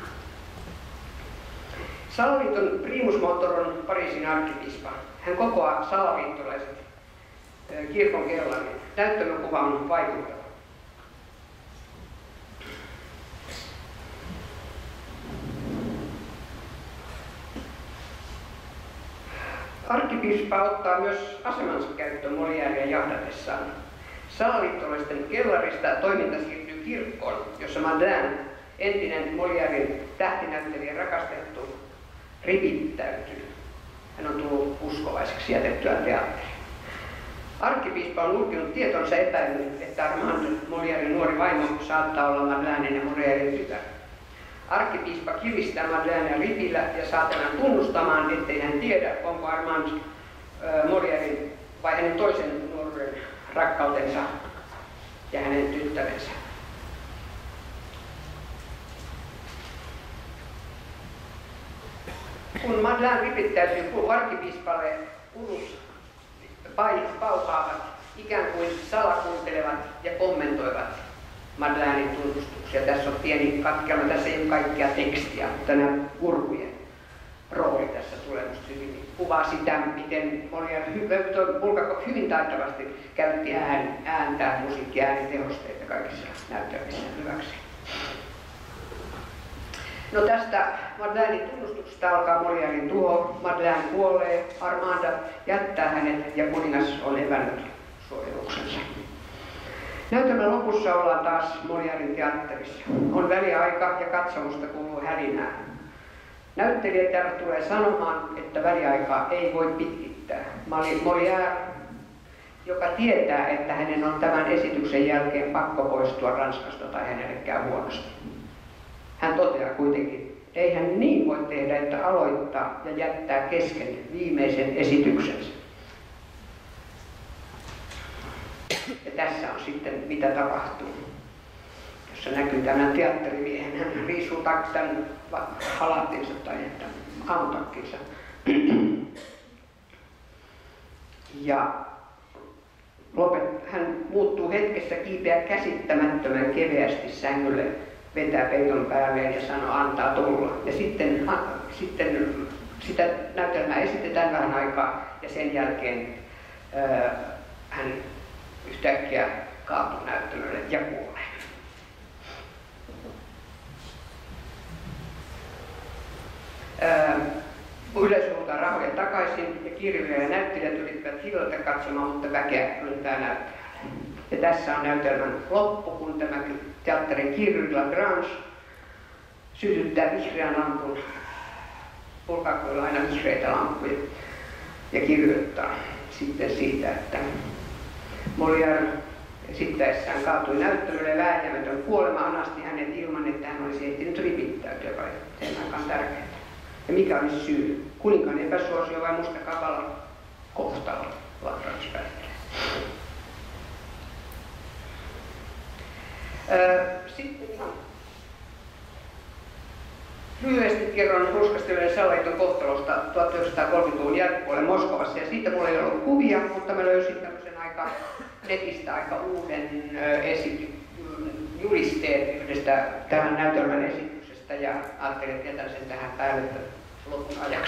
Speaker 2: Salaliiton primus motor on Pariisin arkkipiispa. Hän kokoaa salaliittolaiset kirkon kellarin. Näyttämökuva on vaikuttava. Arkkipiispa ottaa myös asemansa käyttöön Molièrea jahdatessaan. Salaliittolaisten kellarista toiminta siirtyy kirkkoon, jossa Madeleine, entinen Molièren tähtinäyttelijä rakastettu, ripittäytyy. Hän on tullut uskovaiseksi jätettyään teatteriin. Arkkipiispa on ulkinut tietonsa epäilyn, että Armand Molièren nuori vaimo saattaa olla Madeleinen ja Molièren tytär. Arkkipiispa kiristää Madeleinea ripillä ja saa tämän tunnustamaan, ettei hän tiedä, onko Armand Molièren vai hänen toisen nuoruuden rakkautensa ja hänen tyttärensä. Kun Madeleine ripittäytyy arkkipiispalle, urus paukaavat, ikään kuin salakuuntelevat ja kommentoivat Madeleinen tunnustuksia. Tässä on pieni katkelma, tässä ei ole kaikkea tekstiä, mutta nämä urkujen rooli tässä tulee musta hyvin. Kuvaa sitä, miten Bulgakov hyvin taitavasti käytti ääntä, musiikkia, äänitehosteita kaikissa näytelmissä hyväksi. No tästä Madeleinen tunnustuksesta alkaa Molièren tuho. Madeleine kuolee, Armanda jättää hänet ja kuningas on evännyt suojeluksensa. Näytelmän lopussa ollaan taas Molièren teatterissa. On väliaika ja katsomusta kuuluu hälinää. Näyttelijä tulee sanomaan, että väliaikaa ei voi pitkittää. Molière, joka tietää, että hänen on tämän esityksen jälkeen pakko poistua Ranskasta tai hänelle käy huonosti. Hän toteaa kuitenkin, ei hän niin voi tehdä, että aloittaa ja jättää kesken viimeisen esityksensä. Ja tässä on sitten mitä tapahtuu. Jossa näkyy tämän teatterimiehen, hän riisuu tämän halattinsa tai aamutakkinsa. Ja hän muuttuu hetkessä, kiipeää käsittämättömän keveästi sängylle, vetää peiton päälleen ja sanoo, antaa tulla. Ja sitten sitä näytelmää esitetään vähän aikaa ja sen jälkeen hän yhtäkkiä kaatuu näyttämölle ja kuolee. Yleisö huutaa rahoja takaisin ja kirjoja ja näyttelijät yrittävät hillata katsomaan, mutta väkeä ryntää näyttäjälle. Ja tässä on näytelmän loppu, kun tämä teatterin kirjoilla Lagrange sytyttää vihreän lampun. Bulgakovilla aina vihreitä lampuja ja kirjoittaa sitten siitä, että Molière esittäessään kaatui näyttämölle vääjäämätön kuolema anasti hänet ilman, että hän olisi ehtinyt ripittäytyä, vai sen aikaan tärkeää. Ja mikä oli syy? Kuninkaan epäsuosio vai mustakapala kohtalo Lagrange päättelee. Sitten ihan lyhyesti kerron hurskastelijoiden salaliiton kohtalosta 1930-luvun jälkipuolella Moskovassa. Ja siitä mulla ei ollut kuvia, mutta mä löysin tämmöisen netistä aika uuden julisteen yhdestä tämän näytelmän esityksestä ja ajattelin, että jätän sen tähän päälle lopun ajaksi.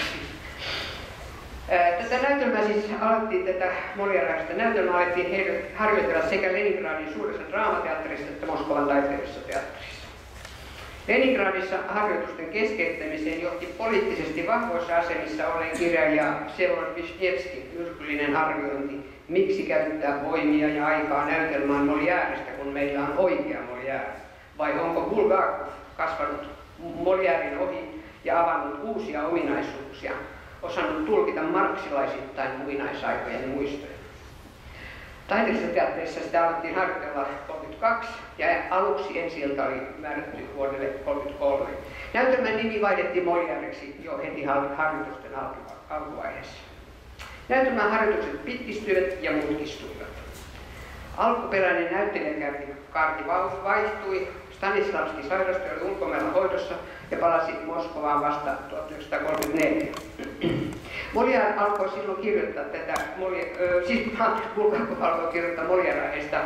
Speaker 2: Tätä näytelmää siis tätä molieraista näytelmää alettiin harjoitella sekä Leningradin suuressa draamateatterissa että Moskovan taiteellisessa teatterissa. Leningradissa harjoitusten keskeyttämiseen johti poliittisesti vahvoissa asemissa olleen kirjailija Vsevolod Vishnevskin myrkyllinen arviointi, miksi käyttää voimia ja aikaa näytelmään Molièrestä, kun meillä on oikea Molière, vai onko Bulgakov kasvanut Molièren ohi ja avannut uusia ominaisuuksia, osannut tulkita marksilaisittain muinaisaikojen muistoja. Taiteellisessa teatterissa sitä alettiin harjoitella 32 ja aluksi ensi-ilta oli määrätty vuodelle 33. Näytelmän nimi vaihdettiin Molièreksi jo heti harjoitusten alkuvaiheessa. Näytelmän harjoitukset pitkistyivät ja mutkistuivat. Alkuperäinen näyttelijäkaarti vaihtui. Stanislavski sairastui, oli ulkomailla hoidossa ja palasi Moskovaan vasta 1934. Molière alkoi silloin kirjoittaa tätä, Bulgakov alkoi kirjoittaa Molière-aiheista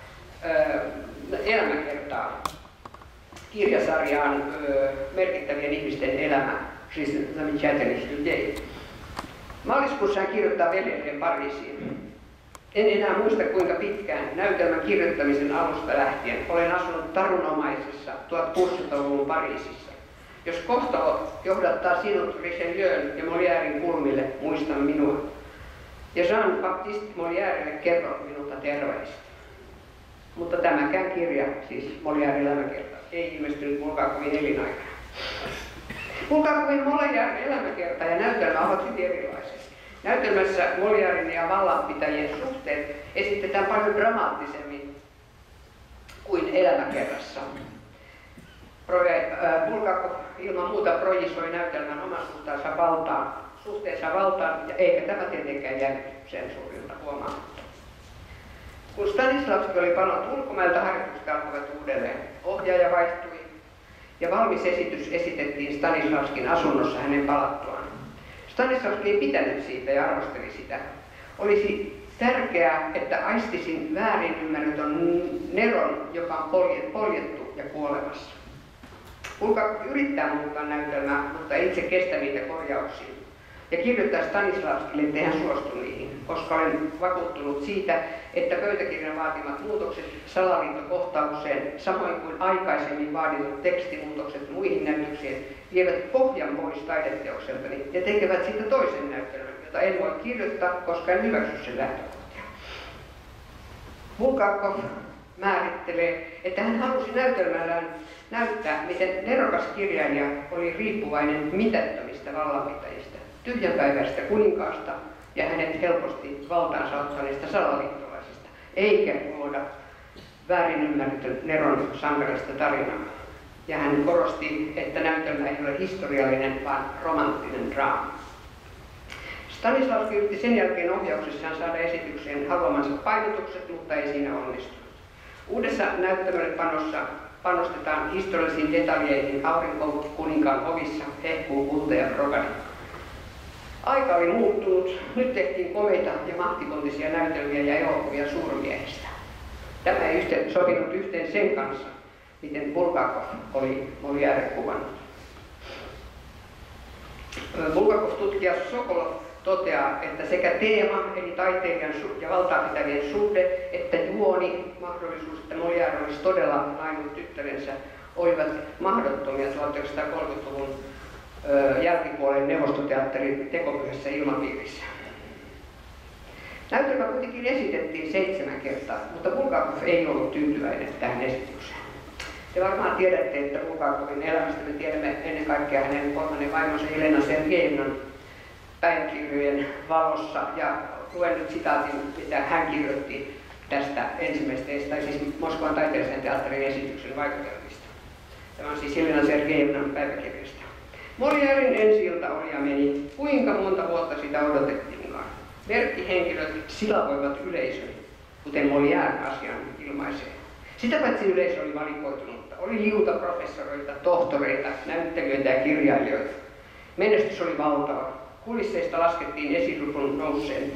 Speaker 2: elämäkertaa kirjasarjaan merkittävien ihmisten elämä, siis Zamечательных людей. Maaliskuussa hän kirjoittaa veljelleen Pariisiin. En enää muista kuinka pitkään näytelmän kirjoittamisen alusta lähtien olen asunut tarunomaisessa 1600-luvun Pariisissa. Jos kohtalo johdattaa sinut Richelieun ja Molièren kulmille, muistan minua. Ja Jean-Baptiste Molièrelle kerro minulta terveistä. Mutta tämäkään kirja, siis Molièren elämäkerta, ei ilmestynyt Bulgakovin elinaikana. Bulgakovin Molièren elämäkerta ja näytelmä ovat hyvin erilaiset. Näytelmässä Molièren ja vallanpitäjien suhteet esitetään paljon dramaattisemmin kuin elämäkerrassa. Bulgakov ilman muuta projisoi näytelmän oman suhteensa valtaan, ja eikä tämä tietenkään jäänyt sensuurilta huomaamatta. Kun Stanislavski oli palannut ulkomailta, harjoitukset alkoivat uudelleen. Ohjaaja vaihtui ja valmis esitys esitettiin Stanislavskin asunnossa hänen palattuaan. Stanislavski ei pitänyt siitä ja arvosteli sitä. Olisi tärkeää, että aistisin väärin ymmärretön Neron, joka on poljettu ja kuolemassa. Bulgakov yrittää muuttaa näytelmää, mutta itse kestä niitä korjauksia. Ja kirjoittaa Stanislavskille, ettei hän suostu niihin, koska olen vakuuttunut siitä, että pöytäkirjan vaatimat muutokset salaliittokohtaukseen, samoin kuin aikaisemmin vaaditut tekstimuutokset muihin näytöksiin, vievät pohjan pois taideteokseltani ja tekevät siitä toisen näytelmän, jota en voi kirjoittaa, koska en hyväksy sen lähtökohtia. Bulgakov määrittelee, että hän halusi näytelmällään näyttää, miten nerokas kirjailija oli riippuvainen mitättömistä vallanpitäjistä, tyhjänpäiväistä kuninkaasta ja hänet helposti valtaansa ottaneista salaliittolaisista, eikä luoda väärin ymmärretyn Neron sankarista tarinaa. Ja hän korosti, että näytelmä ei ole historiallinen, vaan romanttinen draama. Stanislavski yritti sen jälkeen ohjauksessaan saada esitykseen haluamansa painotukset, mutta ei siinä onnistunut. Uudessa näyttämöllepanossa panostetaan historiallisiin detaljeihin. Aurinko kuninkaan ovissa hehkuu kulta ja brokadi. Aika oli muuttunut. Nyt tehtiin komeita ja mahtipontisia näytelmiä ja elokuvia suurmiehestä. Tämä ei sopinut yhteen sen kanssa, miten Bulgakov oli Molière kuvannut. Bulgakov-tutkija Sokolov toteaa, että sekä teema, eli taiteilijan ja valtaapitävien suhde, että juoni, mahdollisuus, että Molière olisi todella nainut tyttärensä, olivat mahdottomia 1930-luvun jälkipuolen neuvostoteatterin tekopyhässä ilmapiirissä. Näytelmä kuitenkin esitettiin 7 kertaa, mutta Bulgakov ei ollut tyytyväinen tähän esitykseen. Te varmaan tiedätte, että Bulgakovin elämästä me tiedämme ennen kaikkea hänen kolmannen vaimonsa Elena Sergejevnan päiväkirjojen valossa, ja luen nyt sitaatin, mitä hän kirjoitti tästä ensimmäisestä, tai siis Moskovan taiteellisen teatterin esityksen vaikutelmista. Tämä on siis Elena Sergejevnan päiväkirjasta. Molièren ensi-ilta oli ja meni. Kuinka monta vuotta sitä odotettiinkaan? Merkkihenkilöt silavoivat yleisön, kuten Molière asian ilmaisee. Sitä paitsi yleisö oli valikoitunutta. Oli liuta professoreita, tohtoreita, näyttelijöitä ja kirjailijoita. Menestys oli valtava. Kulisseista laskettiin esiripun nousseen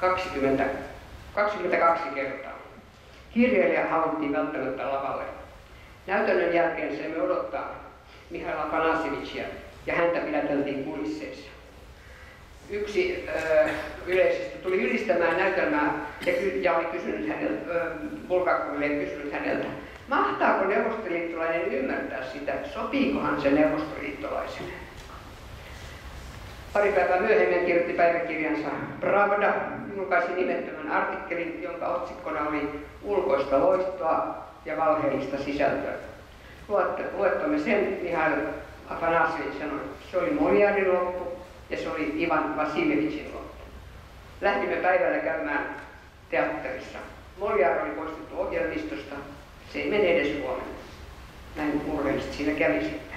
Speaker 2: 22 kertaa. Kirjailija haluttiin välttämättä lavalle. Näytelmän jälkeen saimme odottaa Mihail Afanassjevicia ja häntä pidäteltiin kulisseissa. Yksi yleisöstä tuli ylistämään näytelmää ja oli kysynyt Bulgakoville kysynyt häneltä, mahtaako neuvostoliittolainen ymmärtää sitä, sopiikohan se neuvostoliittolaiselle. Pari päivää myöhemmin kirjoitti päiväkirjansa Pravda, julkaisi nimettömän artikkelin, jonka otsikkona oli ulkoista loistoa ja valheellista sisältöä. Luettuamme sen, Mihail Afanassjevich sanoi, se oli Molièren loppu ja se oli Ivan Vassiljevichin loppu. Lähdimme päivällä käymään teatterissa. Molière oli poistettu ohjelmistosta. Se ei mene edes huomenna. Näin murheellisesti siinä kävi sitten.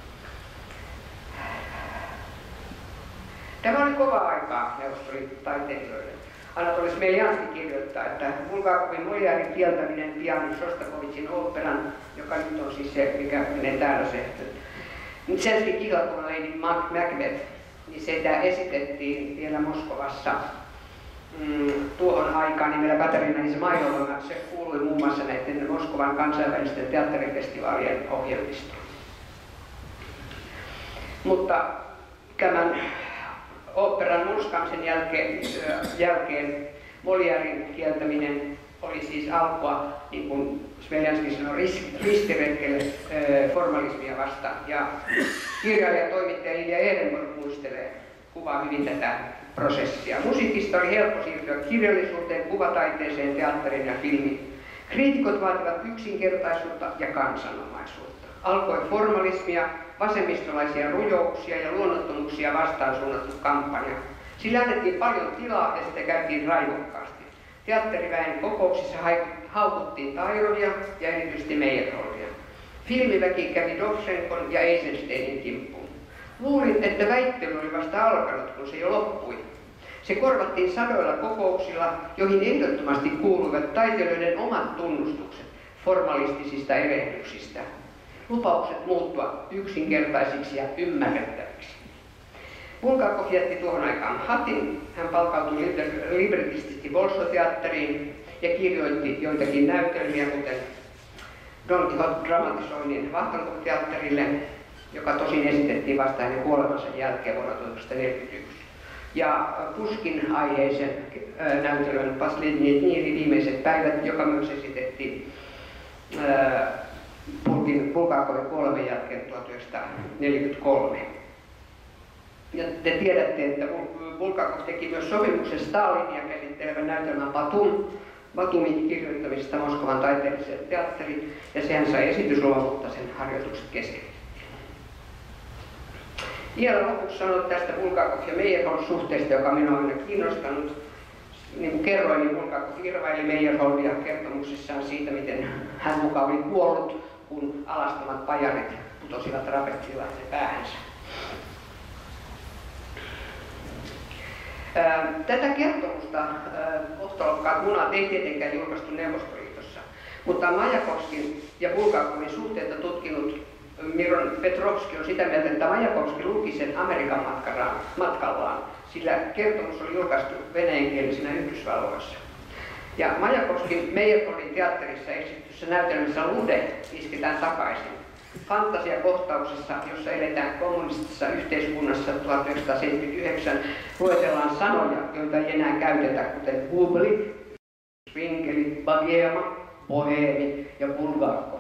Speaker 2: Tämä oli kova aikaa neuvostoliittotaiteilijoille. Anatoli Smeljanski kirjoittaa, että Bulgakovin Molièren kieltäminen pian Shostakovičin oopperan, joka nyt on siis se, mikä menee täällä se Mtsenski Kihlakova Lady Macbeth, niin sitä esitettiin vielä Moskovassa tuohon aikaan nimellä Katarina Izmailova. Se kuului muun muassa näiden Moskovan kansainvälisten teatterifestivaalien ohjelmistoon. Mutta tämän oopperan murskaamisen jälkeen Molièren kieltäminen oli siis alkua, niin kuin Smeljanski sanoi, ristiretkelle formalismia vastaan. Ja kirjailija toimittaja Ilja Ehrenborg kuvaa hyvin tätä prosessia. Musiikista oli helppo siirtyä kirjallisuuteen, kuvataiteeseen, teatteriin ja filmiin. Kriitikot vaativat yksinkertaisuutta ja kansanomaisuutta. Alkoi formalismia, vasemmistolaisia rujouksia ja luonnottomuuksia vastaan suunnattu kampanja. Sillä annettiin paljon tilaa ja sitä käytiin raivokkaasti. Teatteriväen kokouksissa haukuttiin Tairovia ja erityisesti Meyerholdia. Filmiväki kävi Dovzhenkon ja Eisensteinin kimppuun. Luulin, että väittely oli vasta alkanut, kun se jo loppui. Se korvattiin sadoilla kokouksilla, joihin ehdottomasti kuuluivat taiteilijoiden omat tunnustukset formalistisista erehdyksistä. Lupaukset muuttua yksinkertaisiksi ja ymmärrettäviksi. Bulgakov jätti tuohon aikaan hatin. Hän palkautui libretististi Bolshoi-teatteriin ja kirjoitti joitakin näytelmiä, kuten Don Quixote dramatisoinnin Vahtankov-teatterille, joka tosin esitettiin vasta hänen kuolemansa jälkeen vuonna 1941. Ja Pushkin aiheisen näytelmän Последние дни, viimeiset päivät, joka myös esitettiin Bulgakovin kuoleman jälkeen 1943. Ja te tiedätte, että Bulgakov teki myös sopimuksen Stalinia käsittelevän näytelmän Batumin kirjoittamisesta Moskovan taiteelliseen teatteriin, ja sehän sai esitysluvan, mutta sen harjoitukset keskeytettiin. Vielä lopuksi sanon tästä Bulgakov ja Meyerhold suhteesta, joka minua on aina kiinnostanut. Niin kuin kerroin, niin Bulgakov irvaili Meyerholdia kertomuksissaan siitä, miten hän mukaan oli kuollut, kun alastomat pajarit putosivat rapetilla hänen päähänsä. Tätä kertomusta kohtalokkaat munat ei tietenkään julkaistu Neuvostoliitossa, mutta Majakovskin ja Bulgakovin suhteita tutkinut Miron Petrovski on sitä mieltä, että Majakovski luki sen Amerikan matkallaan, sillä kertomus oli julkaistu venäjänkielisenä Yhdysvalloissa. Ja Majakovskin Meyerholdin teatterissa esityssä näytelmässä Lude isketään takaisin. Fantasiakohtauksessa, jossa eletään kommunistisessa yhteiskunnassa 1979, luetellaan sanoja, joita ei enää käytetä, kuten bubli, svinkeli, bagiema, boheemi ja Bulgakov.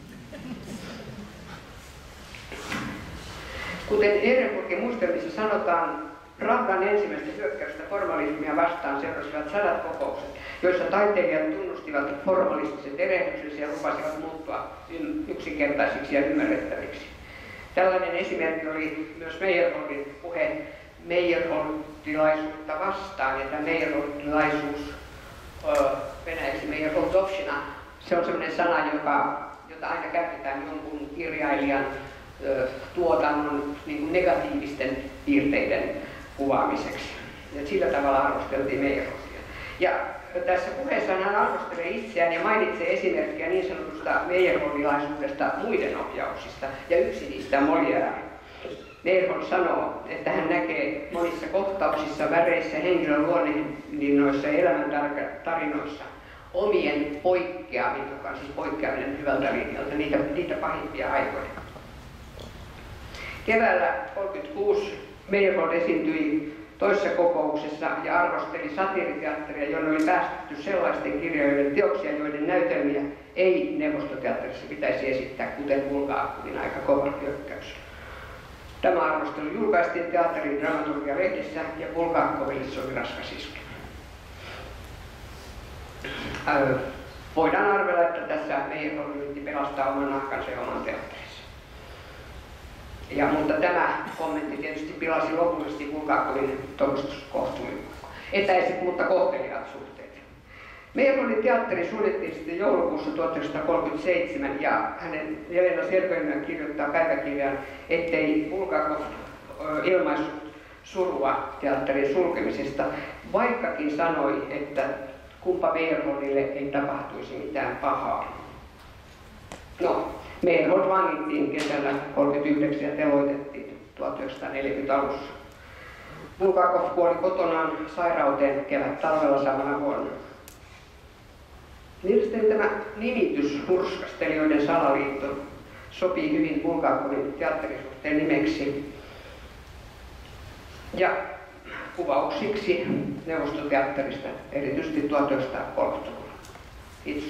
Speaker 2: Kuten Ehrenburgin muistelmissa sanotaan, Pravdan ensimmäistä hyökkäystä formalismia vastaan seurasivat sadat kokoukset, joissa taiteilijat tunnustivat formalistiset erehdyksensä ja lupasivat muuttua yksinkertaisiksi ja ymmärrettäviksi. Tällainen esimerkki oli myös Meyerholdin puhe Meyerholdilaisuutta vastaan, ja tämä Meyerholdilaisuus, venäjäksi Meyerholdovщина, se on sellainen sana, jota aina käytetään jonkun kirjailijan tuotannon niin kuin negatiivisten piirteiden kuvaamiseksi. Ja sillä tavalla arvosteltiin Meyerholdia. Ja tässä puheessa hän arvostelee itseään ja mainitsee esimerkkiä niin sanotusta Meyerholdilaisuudesta muiden ohjauksista, ja yksi niistä on Molière. Meyerhold sanoo, että hän näkee monissa kohtauksissa, väreissä, henkilön luonnehdinnoissa ja elämäntarinoissa omien poikkeamien, joka on siis poikkeaminen hyvältä linjalta, niitä pahimpia aikoja. Keväällä 1936 Meyerhold esiintyi toisessa kokouksessa ja arvosteli satiiriteatteria, jonne oli päästetty sellaisten kirjailijoiden teoksia, joiden näytelmiä ei neuvostoteatterissa pitäisi esittää, kuten Bulgakovin aika kova hyökkäys. Tämä arvostelu julkaistiin teatterin dramaturgia-lehdissä ja Bulgakoville se oli raskas isku. Voidaan arvella, että tässä Meyerhold yritti pelastaa oman nahkansa ja oman teatterin. Mutta tämä kommentti tietysti pilasi lopullisesti Bulgakovin todistuskohtumin. Etäiset, mutta kohteliaat suhteet. Meerholin teatteri suljettiin sitten joulukuussa 1937 ja hänen Jelena Sergejevna kirjoittaa päiväkirjaan, ettei Bulgakov ilmaissut surua teatterin sulkemisesta, vaikkakin sanoi, että kumpa Meerholille ei tapahtuisi mitään pahaa. No, Meerhol vangittiin kesällä 1939 ja teloitettiin 1940 alussa. Bulgakov kuoli kotonaan sairauteen kevät-talvella samana vuonna. Mielestäni tämä nimitys hurskastelijoiden salaliitto sopii hyvin Bulgakovin teatterisuhteen nimeksi ja kuvauksiksi neuvostoteatterista, erityisesti 1930-luvulla. Kiitos.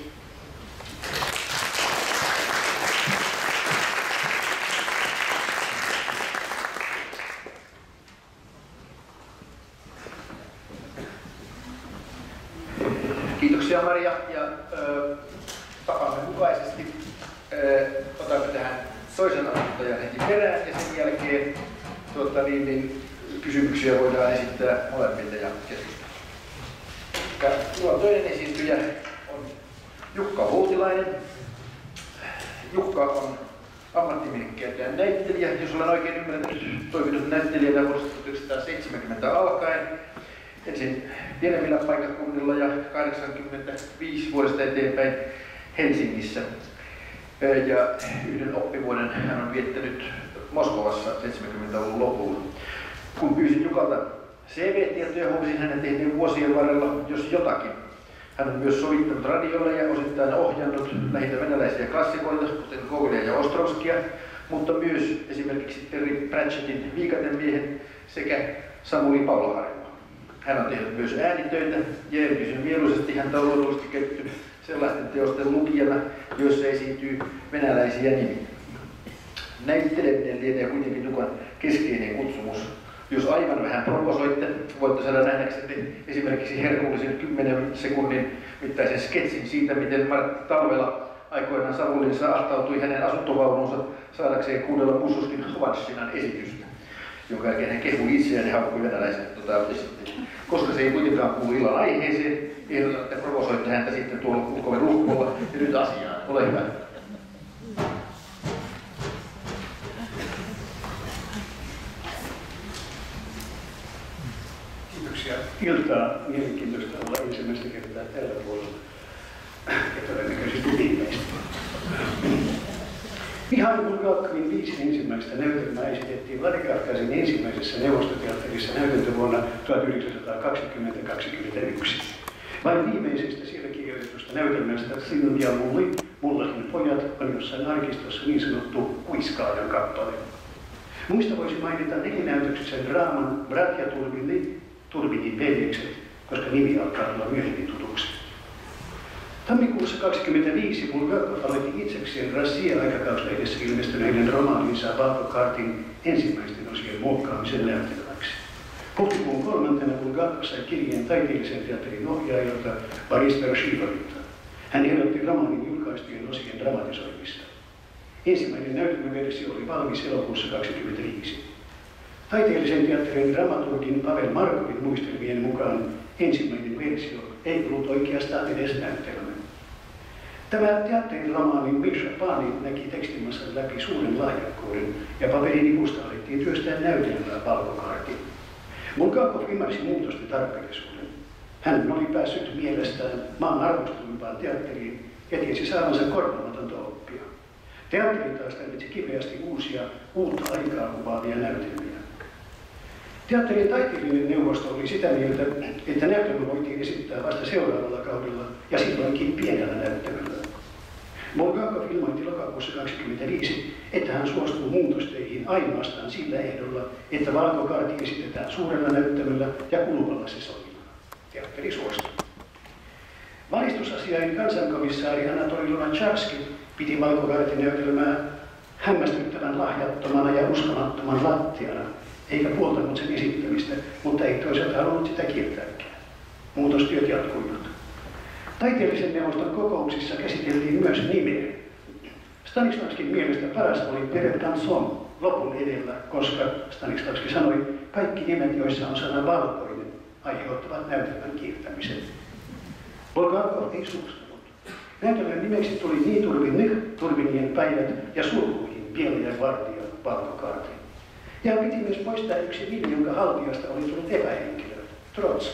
Speaker 1: Kiitoksia Maria ja tapamme mukaisesti otamme tähän toisen aloittajan heti perään ja sen jälkeen kysymyksiä voidaan esittää molemmille ja keskustella. Minulla toinen esiintyjä on Jukka Voutilainen. Jukka on ammattinimikkeeltään näyttelijä, jos olen oikein ymmärtänyt, toiminut näyttelijänä vuodesta 1970 alkaen. Ensin pienemmillä paikkakunnilla ja 85 vuodesta eteenpäin Helsingissä. Ja yhden oppivuoden hän on viettänyt Moskovassa 70-luvun lopulla. Kun pyysin Jukalta CV-tietoja, huomasin hänen tehneen vuosien varrella jos jotakin. Hän on myös sovittanut radiolla ja osittain ohjannut lähinnä venäläisiä klassikoita, kuten Gogolia ja Ostrovskia, mutta myös esimerkiksi Terry Pratchettin Viikaten-miehen sekä Samuli Paulaharjua. Hän on tehnyt myös äänitöitä ja erityisen mieluisesti häntä on luonnollisesti käytetty sellaisten teosten lukijana, joissa esiintyy venäläisiä nimiä. Näytteleminen lienee kuitenkin Jukan keskeinen kutsumus. Jos aivan vähän provosoitte, voitte saada nähdäksenne esimerkiksi herkullisen 10 sekunnin mittaisen sketsin siitä, miten Martti Talvela aikoinaan Savonlinnassa ahtautui hänen asuntovaununsa saadakseen kuunnella Mussorgskin Hovanssinan esitystä, jonka jälkeen hän kehui itseään ja haukkui venäläisen esittelyä. Koska se ei kuitenkaan kuulu illan aiheeseen, ehdotan, että provosoitte häntä sitten tuolla ulkoven ulkopuolella ja nyt asiaan. Ole hyvä.
Speaker 4: Kiitoksia. Iltaa. Mielenkiintoista olla ensimmäistä kertaa tällä puolella ja todennäköisesti viimeistä. Mihail Bulgakovin 5 ensimmäistä näytelmää esitettiin Vladikavkazin ensimmäisessä neuvostoteatterissa näytäntövuonna 1920-21. Vain viimeisestä siellä kirjoitetusta näytelmästä Sinut ja Mulli, Mullahin pojat, on jossain arkistossa niin sanottu kuiskaajan kappale. Muista voisi mainita nelinäytöksisen draaman Bratja Turbinin veljekset, koska nimi alkaa olla myöhemmin tutuksi. Tammikuussa 1925 Bulgakov aloitti itsekseen Rassia-aikakauslehdessä ilmestyneiden romaaninsa Valkokartin ensimmäisten osien muokkaamisen näytelmäksi. Huhtikuun 3. Bulgakov sai kirjeen taiteellisen teatterin ohjaajalta Boris Bershivovilta. Hän ehdotti romaanin julkaistujen osien dramatisoimista. Ensimmäinen näytelmäversio oli valmis elokuussa 1925. Taiteellisen teatterin dramaturgin Pavel Markovin muistelmien mukaan ensimmäinen versio ei ollut oikeastaan edes näytelmä. Tämä teatteriromaanin Misha Pani näki tekstimassan läpi suuren lahjakkuuden ja paperin ipusta alettiin työstää näytelmää Valkokartin. Bulgakov ymmärsi muutosten tarpeellisuuden. Hän oli päässyt mielestään maan arvostetuimpaan teatteriin ja tiesi saavansa korvaamatonta oppia. Teatteri taas tarvitsi kipeästi uutta aikaa kuvaavia näytelmiä. Teatterin taiteellinen neuvosto oli sitä mieltä, että näytelmä voitiin esittää vasta seuraavalla kaudella ja silloinkin pienellä näyttämällä. Bulgakov ilmoitti lokakuussa 1925, että hän suostuu muutosteihin ainoastaan sillä ehdolla, että Valkokarti esitetään suurella näyttämällä ja kuluvalla sesongilla. Teatteri suostui. Valistusasiain kansankomissaari Anatoli Lunacharski piti Valkokartin näytelmää hämmästyttävän lahjattomana ja uskomattoman lattiana, eikä puoltanut sen esittämistä, mutta ei toisaalta halunnut sitä kieltääkään. Muutostyöt jatkuivat. Taiteellisen neuvoston kokouksissa käsiteltiin myös nimeä. Stanislavskin mielestä paras oli Peretanson lopun edellä, koska Stanislavski sanoi, kaikki nimet, joissa on sana valkoinen, aiheuttavat näytelmän kieltämisen. Bulgakov ei suostunut. Näytelmän nimeksi tuli Niin Turbinien päivät ja sulkuihin Pielien vartija valkokaarti. Ja piti myös poistaa yksi nimi, jonka haltijasta oli tullut epähenkilö, Trotski.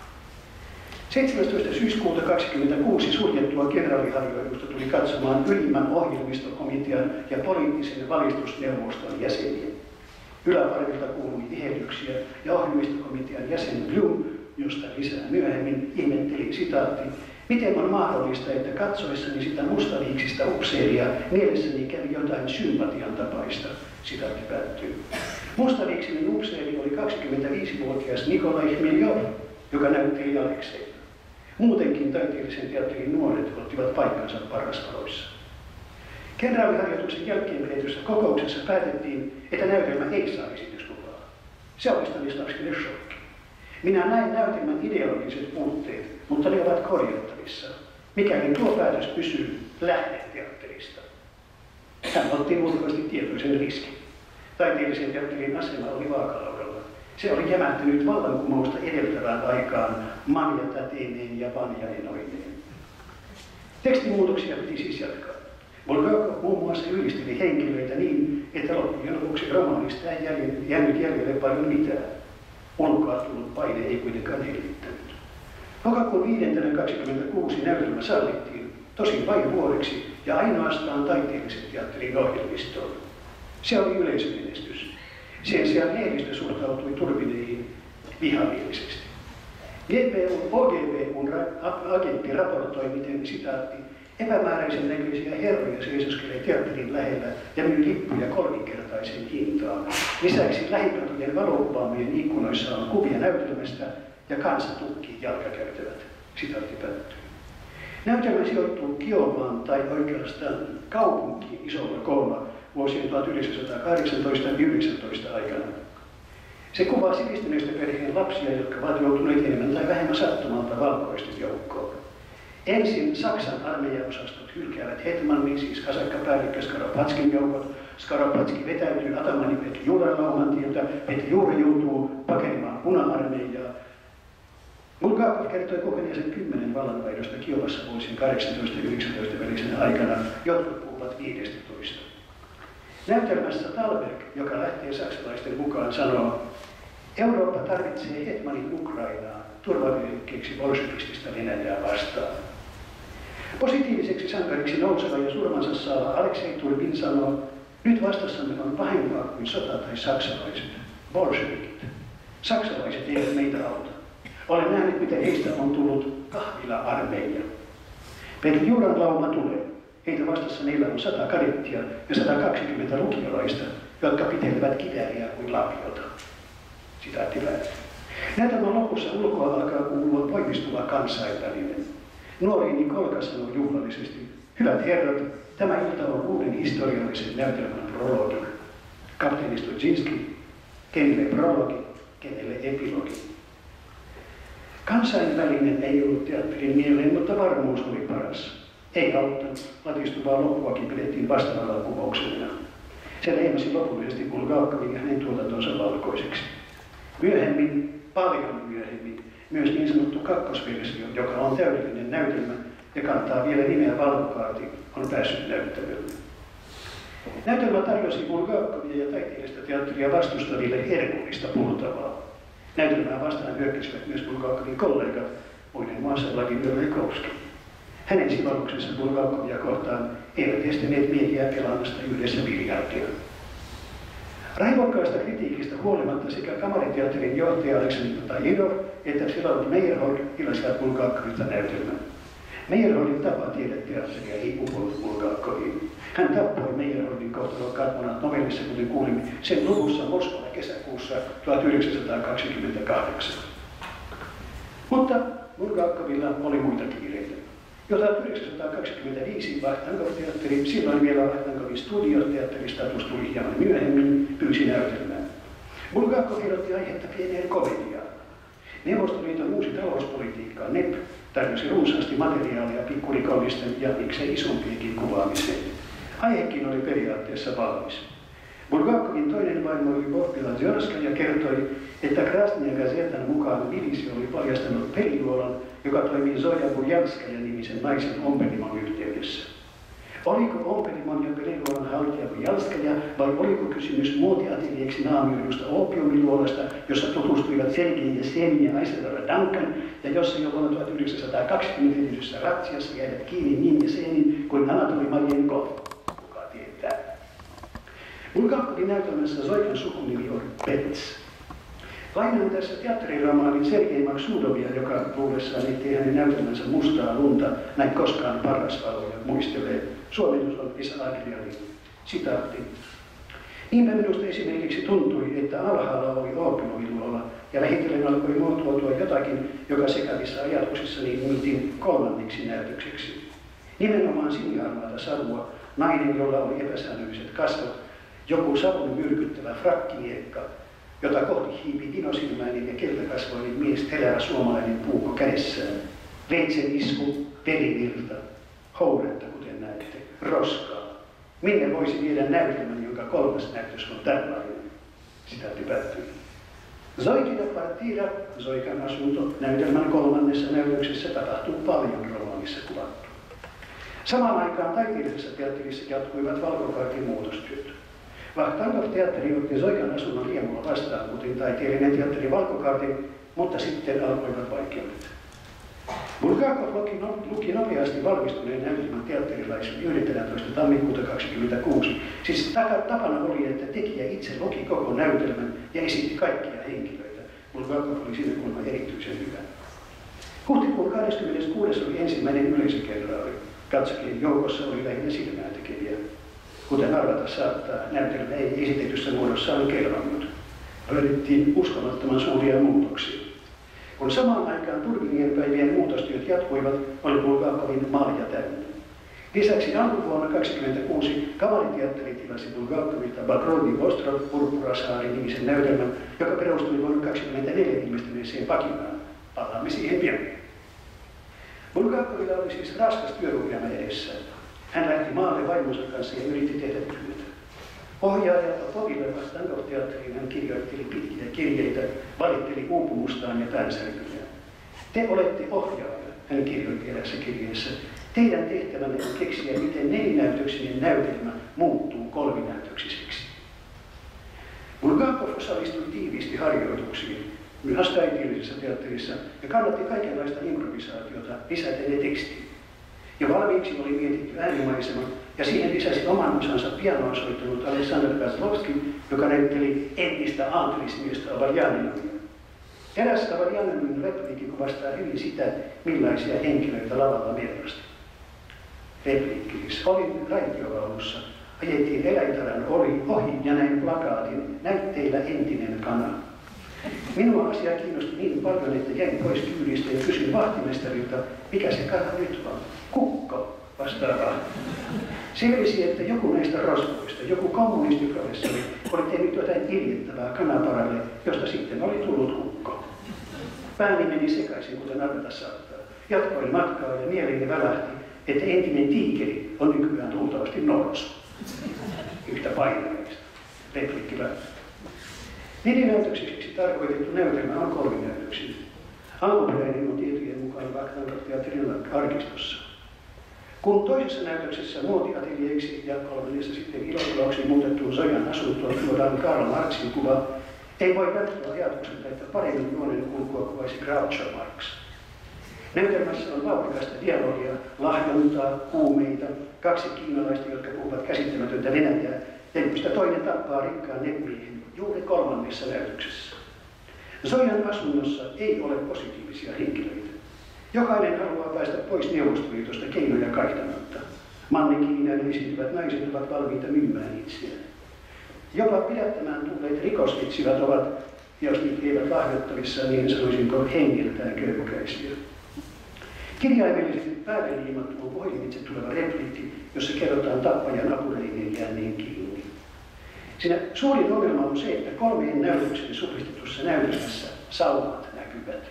Speaker 4: 17. syyskuuta 1926 suljettua kenraaliharjoitusta tuli katsomaan ylimmän ohjelmistokomitean ja poliittisen valistusneuvoston jäseniä. Yläparvilta kuului vihellyksiä ja ohjelmistokomitean jäsen Blum, josta lisää myöhemmin, ihmetteli sitaatti, miten on mahdollista, että katsoessani sitä mustaviiksistä upseeria mielessäni kävi jotain sympatian tapaista. Sitaatti päättyy. Mustaviiksinen upseeri oli 25-vuotias Nikolai Hmeljov, joka näytteli Alekseita. Muutenkin taiteellisen teatterin nuoret ottivat paikkansa parastaloissa. Kenraaliharjoituksen jälkeen pidetyssä kokouksessa päätettiin, että näytelmä ei saa esityslupaa. Se oli Stanislavskille shokki. Minä näin näytelmän ideologiset puutteet, mutta ne ovat korjattavissa, mikäli tuo päätös pysyy lähdeteatterista. Hän otti ulkoisesti tietoisen riskin. Taiteellisen teatterin asema oli vaakalaudalla. Se oli jämähtynyt vallankumousta edeltävään aikaan manjatäteineen ja vanjainoineen. Tekstimuutoksia piti siis jatkaa. Bulgakov muun muassa ylisteli henkilöitä niin, että loppujen lopuksi romaanista ei jäänyt jäljelle paljon mitään. Ulkoa tullut paine ei kuitenkaan hellittänyt. Lokakuun 5.26 näytelmä sallittiin, tosin vain vuodeksi ja ainoastaan taiteellisen teatterin ohjelmistoon. Se oli yleisömenestys. Sen sijaan lehdistö suhtautui Turbineihin vihamielisesti. OGPUn agentti raportoi, miten sitaatti epämääräisen näköisiä herroja seisoskelee teatterin lähellä ja myy lippuja 3-kertaiseen hintaan. Lisäksi lähikatujen valokuvaamien ikkunoissa on kuvia näytelmästä ja kansa tukkii jalkakäytävät. Sitaatti päättyy. Näytelmä sijoittuu Kiovaan tai oikeastaan kaupunkiin isolla koolla vuosien 1918 ja 1919 aikana. Se kuvaa sivistyneistä perheen lapsia, jotka ovat joutuneet enemmän tai vähemmän sattumalta valkoisten joukkoon. Ensin Saksan armeijaosastot hylkäävät hetmannin, siis kasakkapäällikkö Skaropatskin joukot. Skaropatski vetäytyy atamani Petri Juuran laumantieltä. Petri Juuri joutuu pakenemaan puna-armeijaa. Bulgakov kertoi kokeneensa 10 vallanvaihdosta Kiovassa vuosien 18 ja 19 välisenä aikana. Jotkut puhuvat 15. Näytelmässä Thalberg, joka lähtee saksalaisten mukaan, sanoo, Eurooppa tarvitsee hetmanin Ukrainaa turvavyöhykkeeksi bolshevistista Venäjää vastaan. Positiiviseksi sankariksi nouseva ja surmansa saava Aleksei Turbin sanoo, nyt vastassamme on pahempaa kuin sota tai saksalaiset, bolshevikit. Saksalaiset eivät meitä auta. Olen nähnyt, miten heistä on tullut kahvila-armeija. Petri Juuran lauma tulee. Heitä vastassa niillä on 100 kadettia ja 120 lukiolaista, jotka pitelevät kivääriä kuin lapiota. Sitaatti päättyy. Näytelmän lopussa ulkoa alkaa kuulua voimistuva kansainvälinen. Nuori Nikolka sanoo juhlallisesti, hyvät herrat, tämä ilta on uuden historiallisen näytelmän prologi. Kapteeni Studzinski, kenelle prologi, kenelle epilogi. Kansainvälinen ei ollut teatterin mieleen, mutta varmuus oli paras. Ei auttanut. Latistuvaa loppuakin pidettiin vastavallankumouksena. Se leimasi lopullisesti Bulgakovin ja hänen tuotantonsa valkoiseksi. Myöhemmin, paljon myöhemmin, myös niin sanottu kakkosversio, joka on täydellinen näytelmä ja kantaa vielä nimeä Valkokaarti, on päässyt näyttämölle. Näytelmä tarjosi Bulgakovia ja taiteellista teatteria vastustaville herkullista puhutavaa. Näytelmää vastaan hyökkäsivät myös Bulgakovin kollegat, muiden muassa Vladimir Raikovski. Hänen sivalluksensa Bulgakovia kohtaan eivät estäneet miehiä pelaamasta yhdessä biljardia. Raivokkaasta kritiikistä huolimatta sekä kamariteatterin johtaja Aleksandr Tajidov että Vsevolod Meyerhold ilasivat Bulgakovista näytelmän. Meyerholdin tapa tehdä teatteria ei uponnut Bulgakoviin. Hän tappoi Meyerholdin kohtalon Katmonat novellissa, kuten kuulimme, sen luvussa Moskova kesäkuussa 1928. Mutta Bulgakovilla oli muita kiireitä. Jo 1925 Vahtankov-teatteri, silloin vielä Vahtankovin studioteatteristatus tuli hieman myöhemmin, pyysi näytelmään. Bulgakov irrotti aihetta pieneen komediaan. Neuvostoliiton uusi talouspolitiikka, NEP, tarjosi runsaasti materiaalia pikkurikollisten ja miksei isompienkin kuvaamiseen. Aihekin oli periaatteessa valmis. Bulgakovin toinen Lehtivaimo Lyubov Bielorusskaja kertoi, että Krasnaya Gazetan mukaan Tbilisi oli paljastanut peliluolan, joka toimii Zoja Bujalskaja-nimisen naisen ompelimon yhteydessä. Oliko ompelimon ja peliluolan haltija Bujalskaja vai oliko kysymys muotiateljeeksi naamioidusta oopiumiluolasta, jossa tutustuivat Sergei ja Semi ja Isadora Duncan ja jossa jo vuonna 1920 ratsiassa jäivät kiinni niin ja Senin kuin Anatoli Maljenkov, kuka tietää. Bulgakovin näytelmässä Zoikan sukunimi on Pets. Lainaan tässä teatteriromaanin Sergei Maksudovia, joka luulessaan ettei hänen näytelmänsä mustaa lunta näin koskaan parrasvaloja muistelee. Suomennus on Esa Adrianin. Sitaatti. Niinpä minusta esimerkiksi tuntui, että alhaalla oli oopiumiluola ja vähitellen alkoi muotoutua jotakin, joka sekavissa ajatuksissani nimitin kolmanniksi näytökseksi. Nimenomaan siniharmaata savua, nainen, jolla oli epäsäännölliset kasvot, joku savun myrkyttävä frakkiniekka, jota kohti hiipi dinosilmäinen ja keltakasvoinen mies terävä suomalainen puukko kädessään. Veitsen isku, verivirta, houretta kuten näette, roskaa. Minne voisi viedä näytelmän, jonka kolmas näytös on tällainen? Sitaatti päättyy. Zoikina Partira, Zoikan asunto, näytelmän kolmannessa näytöksessä tapahtuu paljon romaanissa kuvattu. Samaan aikaan taiteellisessa teatterissa jatkuivat valkokaartin muutostyöt. Vahtanov-teatteri otti Zoikan asunnon riemulla vastaan, kuten taiteellinen teatteri Valkokaartin, mutta sitten alkoivat vaikeudet. Bulgakov luki nopeasti valmistuneen näytelmän teatterilaisen 11. tammikuuta 1926. Siis tapana oli, että tekijä itse luki koko näytelmän ja esitti kaikkia henkilöitä. Bulgakov oli siinä kuulemma erityisen hyvä. Huhtikuun 26. oli ensimmäinen yleisökenraali. Katsojien joukossa oli lähinnä silmäätekeviä. Kuten arvata saattaa, näytelmä ei esitetyssä muodossaan kelvannut. Löydettiin uskomattoman suuria muutoksia. Kun samaan aikaan Turginien päivien muutostyöt jatkuivat, oli Bulgakovin maalia täynnä. Lisäksi alkuvuonna 1926 Kamariteatteri tilasi Bulgakovilta Bagrovyi Ostrov Purppurasaari-nimisen näytelmän, joka perustui vuonna 1924 ilmestyneeseen Pakinaan. Palaamme siihen pian. Bulgakovilla oli siis raskas työruhjelma edessään. Hän lähti maalle vaimonsa kanssa ja yritti tehdä työtä. Ohjaaja Poville Vahtanov-teatteriin hän kirjoitteli pitkiä kirjeitä, valitteli uupumustaan ja päänsärkyjään. Te olette ohjaaja, hän kirjoitti erässä kirjeessä. Teidän tehtävänne on keksiä, miten nelinäytöksinen näytelmä muuttuu kolminäytöksiseksi. Bulgakov osallistui tiiviisti harjoituksiin, myös taiteellisessa teatterissa, ja kannatti kaikenlaista improvisaatiota lisäten tekstiin. Jo valmiiksi oli mietitty äänimaisema, ja siihen lisäsi oman osansa pianoa soittanut Aleksandr Kozlovski, joka näytteli entistä aatelismiestä Avaljaninamia. Eräs Avaljaninin repliikki kuvastaa hyvin sitä, millaisia henkilöitä lavalla merrasti. Repliikki siis. Olin raitiovaunussa. Ajettiin eläintaran ohi ja näin plakaatin näytteillä entinen kana. Minua asia kiinnosti niin paljon, että jäin pois kyydistä ja kysyin vahtimestarilta, mikä se kana nyt on. Kukko, vastaa vahti. Selvisi, että joku näistä rosvoista, joku kommunistiprofessori, oli tehnyt jotain iljettävää kanaparalle, josta sitten oli tullut kukko. Pääni meni sekaisin, kuten arvata saattaa. Jatkoin matkaa ja mieleeni välähti, että entinen tiikeri on nykyään luultavasti norsu. Yhtä painavista. Repliikki välttää. Nelinäytöksiksi tarkoitettu näytelmä on kolminäytöksinen. Alkuperäinen on tietojen mukaan Vahtanov-teatterin arkistossa. Kun toisessa näytöksessä muotiateljeeksi ja kolmannessa sitten ilotilaksi muutettuun Zojan asuntoon tuodaan Karl Marxin kuva, ei voi välttää ajatukselta, että paremmin juonen kulkua kuvaisi Groucho Marx. Näytelmässä on vauhdikasta dialogia, lahjontaa, kuumeita, kaksi kiinalaista, jotka puhuvat käsittämätöntä venäjää, ja joista toinen tappaa rikkaan nepmiehen juuri kolmannessa näytöksessä. Zojan asunnossa ei ole positiivisia henkilöitä. Jokainen haluaa päästä pois Neuvostoliitosta keinoja kaihtamatta. Mannekiinaan esiintyvät naiset ovat valmiita myymään itseään. Jopa pidättämään tulleet rikosvitsivät ovat, jos niitä eivät lahjoittavissa, niin sanoisinko hengeltään köykäisiä. Kirjaimellisesti päälle liimattu on pohjimitse tuleva repliikki, jossa kerrotaan tappajan apureineen jääneen kiinni. Siinä suurin ongelma on se, että kolmeen näytökseen supistetussa näytelmässä saumat näkyvät.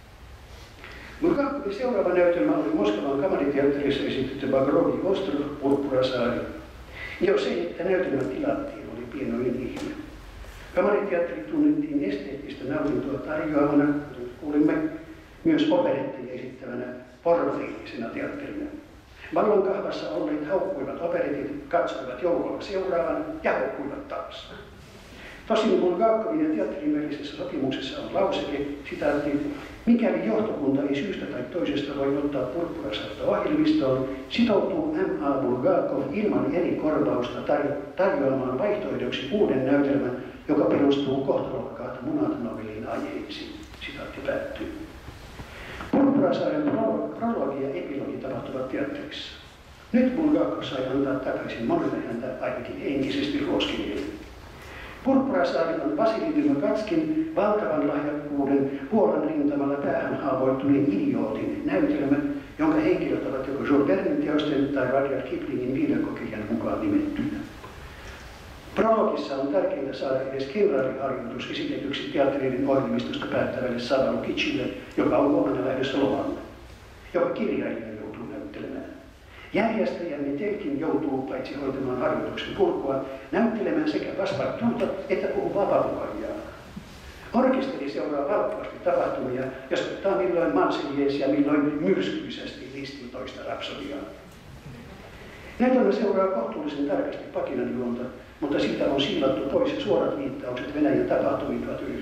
Speaker 4: Bulgakovin seuraava näytelmä oli Moskovan kamariteatterissa esitetty Bagrovyi Ostrov Purppurasaari. Jo se, että näytelmä tilattiin, oli pienoinen ihme. Kamariteatteri tunnettiin esteettistä nautintoa tarjoavana, kuten kuulimme, myös operetteja esittävänä porvarillisena teatterina. Vallonkahvassa olleet haukkuivat operetit, katsoivat joukolla seuraavan ja haukkuivat taas. Tosin Bulgakovin ja teatterin välisessä sopimuksessa on lauseke, sitaatti, mikäli johtokunta ei syystä tai toisesta voi ottaa Purppurasaarta ohjelmistoon, sitoutuu M.A. Bulgakov ilman eri korvausta tarjoamaan vaihtoehdoksi uuden näytelmän, joka perustuu kohtalokkaat Munat-novellin aiheisiin. Sitaatti päättyy. Purppurasaaren prologi ja epilogi tapahtuvat teatterissa. Nyt Bulgakov sai antaa takaisin monelle häntä ainakin henkisesti ruoskineelle. Purppurasaari on Vasili Vymagatskin valtavan lahjakkuuden Puolan rintamalla päähän haavoittuneen idiootin näytelmä, jonka henkilöt ovat joko Jules Vernen teosten tai Rudyard Kiplingin viidakokirjan mukaan nimettyjä. Prologissa on tärkeintä saada edes kenraaliharjoitus esitetyksi teattereiden ohjelmistosta päättävälle Savalu Kicille, joka on huomenna lähdössä lomalle, joka kirjailija joutuu näyttelemään. Järjestäjämme Telkin joutuu paitsi hoitamaan harjoituksen purkua, näyttelemään sekä passepartuuta että puhuvaa papukaijaa. Orkesteri seuraa valppaasti tapahtumia ja soittaa milloin Marseillaiseja milloin myrskyisesti Listin toista rapsodiaa. Näytelmä seuraa kohtuullisen tarkasti Pakinan juonta, mutta siitä on siilattu pois suorat viittaukset Venäjän tapahtumiin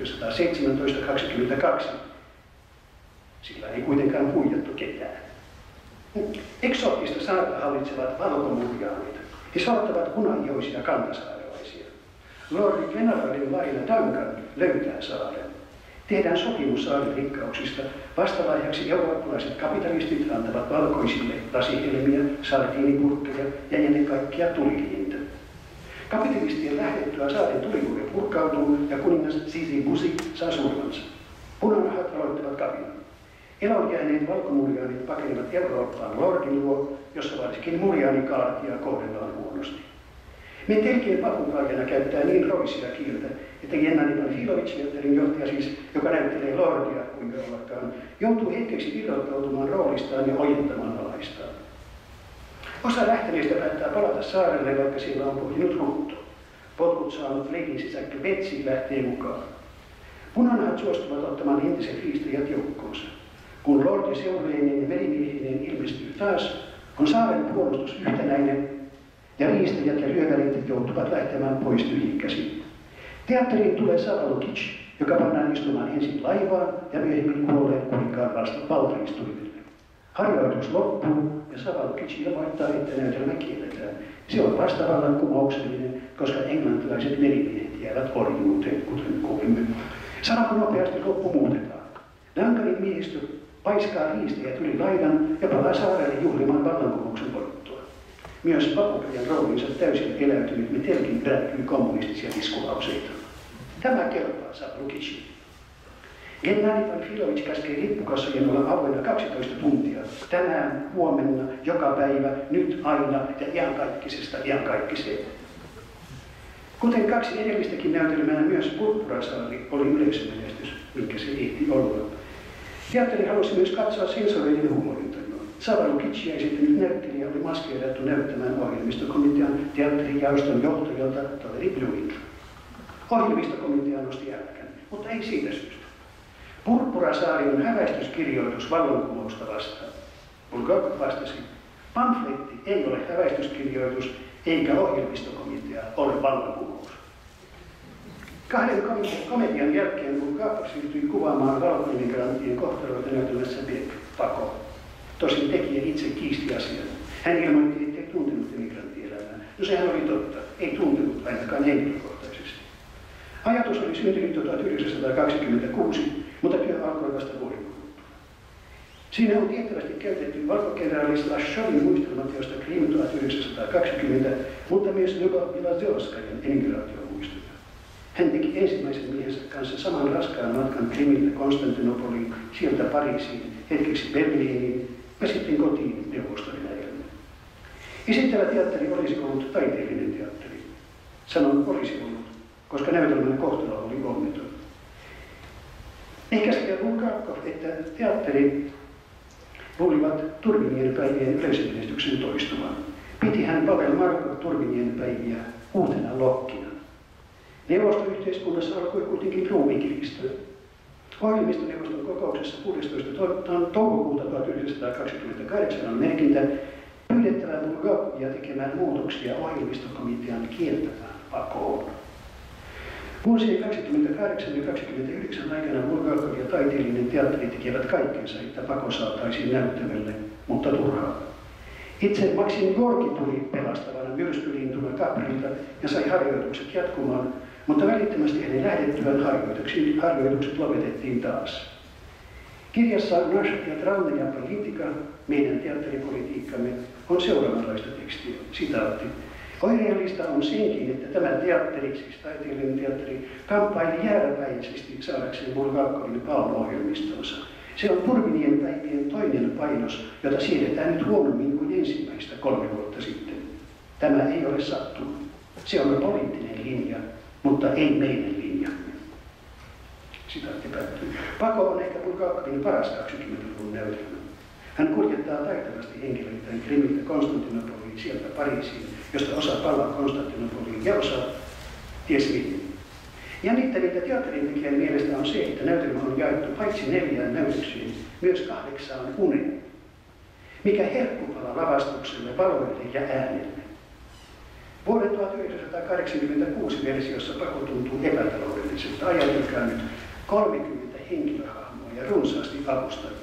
Speaker 4: 1917-22. Sillä ei kuitenkaan huijattu ketään. Eksoottista saarta hallitsevat valkomurjaanit. He sortavat hunaihoisia kantasaarelaisia. Lordi Glenarvin vailla Duncan löytää saaren. Tehdään sopimus saaren rikkauksista. Vastalahjaksi eurooppalaiset kapitalistit antavat valkoisille lasihelmiä, sardiinipurkkeja ja ennen kaikkea tulikiintä. Kapitalistien lähdettyä saaren tulivuori purkautuu ja kuningas Sisi Busi saa surmansa. Punanahat aloittavat kapinan. Eloon jääneet valkomurjaanit pakenevat Eurooppaan lordin luo, jossa varsinkin murjaanikaartia kohdellaan huonosti. Me Telkien papukaajana käyttää niin roisia kieltä, että Gennadi Panfilovich, teatterin johtaja siis, joka näyttelee lordia kuinka ollakaan, joutuu hetkeksi irrottautumaan roolistaan ja ojentamaan alaistaan. Osa lähteneistä päättää palata saarelle, vaikka siellä on pohjinut rutto. Potkut saanut leikin sisäkkö Betsi lähtee mukaan. Punanahat suostuvat ottamaan entiset riistäjät joukkoonsa. Kun lordi seureineen ja merimiehineen ilmestyy taas, on saaren puolustus yhtenäinen ja riistäjät ja ryövärit joutuvat lähtemään pois tyhjin käsin. Teatteriin tulee Savalu Kic, joka pannaan istumaan ensin laivaan ja myöhemmin kuolleen kuninkaan valtaistuimelle. Harjoitus loppuu ja Savalu Kic ilmoittaa, että näytelmä kielletään. Se on vastavallankumouksellinen, koska englantilaiset merimiehet jäävät orjuuteen, kuten kuulimme. Sanako nopeasti loppu muutetaan. Duncanin miehistö paiskaa riistäjät yli laidan ja palaa saarelle juhlimaan vallankumouksen voittoa. Myös papukajan roolinsa täysin eläytynyt Metelkin rääkkyy kommunistisia iskulauseita. Tämä kelpaa Savalu Kicille. Gennadi Panfilovich käskee lippukassojen olla avoinna 12 tuntia. Tänään, huomenna, joka päivä, nyt, aina ja iankaikkisesta iankaikkiseen. Kuten kaksi edellistäkin näytelmää, myös Purppurasaari oli yleisömenestys, minkä se ehti olla. Teatteri halusi myös katsoa sensoreiden huumorintajua. Savalu Kiccia esittänyt näyttelijä oli maskeerattu näyttämään ohjelmistokomitean teatterijaoston johtajalta toveri Blumenthal. Ohjelmistokomitea nosti älkän, mutta ei siitä syystä. Purppurasaari on häväistyskirjoitus vallankumousta vastaan. Bulgakov vastasi, pamfletti ei ole häväistyskirjoitus, eikä ohjelmistokomitea ole vallankumous. Kahden komedian jälkeen Bulgakov siirtyi kuvaamaan valkoimmigrantien kohtaloita näytelmässä Beck, Pako. Tosin tekijä itse kiisti asian. Hän ilmoitti, ettei tuntenut emigrantielämää. No sehän oli totta, ei tuntenut ainakaan henkilökohtaisesti. Ajatus oli syntynyt 1926, mutta työ alkoi vasta vuoden kuluttua. Siinä on tiettävästi käytetty valkokenraali Slashovin muistelmateosta Krim 1920, mutta myös Lyubov Vilazorskajan emigraatiomuistoja. Hän teki ensimmäisen miehensä kanssa saman raskaan matkan Krimiltä Konstantinopoliin, sieltä Pariisiin, hetkeksi Berliiniin ja sitten kotiin Neuvosto-Venäjälle. Esittävä teatteri olisi ollut taiteellinen teatteri. Sanon olisi ollut, koska näytelmän kohtalo oli onneton. Eikä sekä Bulgakov että teatteri luulivat Turvinien päivien yleisömenestyksen toistuvan. Piti hän Pavel Markov Turvinien päiviä uutena lokkina. Neuvostoyhteiskunnassa alkoi kuitenkin ruumi kiristyä. Ohjelmistoneuvoston kokouksessa 16. toukokuuta 1928 on merkintä pyydettävä Bulgakovia tekemään muutoksia ohjelmistokomitean kieltämään pakoon. Vuosien 28 ja 29 aikana Bulgakov ja taiteellinen teatteri tekevät kaikkensa, että pako saataisiin näyttämölle, mutta turhaa. Itse Maksim Gorki tuli pelastavana myrskylintuna Kaprilta ja sai harjoitukset jatkumaan, mutta välittömästi hänen lähdettyään harjoitukset lopetettiin taas. Kirjassa Nasha teatralna ja poliitika, meidän teatteripolitiikkamme, on seuraavanlaista tekstiä. Sitaatti. Oireellista on senkin, että tämä teatteri, siis taiteellinen teatteri, kamppaili jääräpäisesti saadakseen Bulgakovin palmo-ohjelmistonsa. Se on Turvinien päivien toinen painos, jota siedetään nyt huonommin kuin ensimmäistä 3 vuotta sitten. Tämä ei ole sattunut. Se on poliittinen linja, mutta ei meidän linjamme. Sitaatti päättyy. Pako on ehkä Bulgakovin paras 20-luvun näytelmä. Hän kuljettaa taitavasti henkilöittäin Krimiltä Konstantinopoliin, sieltä Pariisiin, josta osa palaa Konstantinopoliin ja osa ties mihin. Jännittävintä teatterin tekijän mielestä on se, että näytelmä on jaettu paitsi 4 näytöksiin, myös 8 uneen. Mikä herkkupala lavastukselle, valoille ja äänelle. Vuoden 1986 versiossa pako tuntuu epätaloudelliselta. Ajatelkaa nyt 30 henkilöhahmoa ja runsaasti avustajia.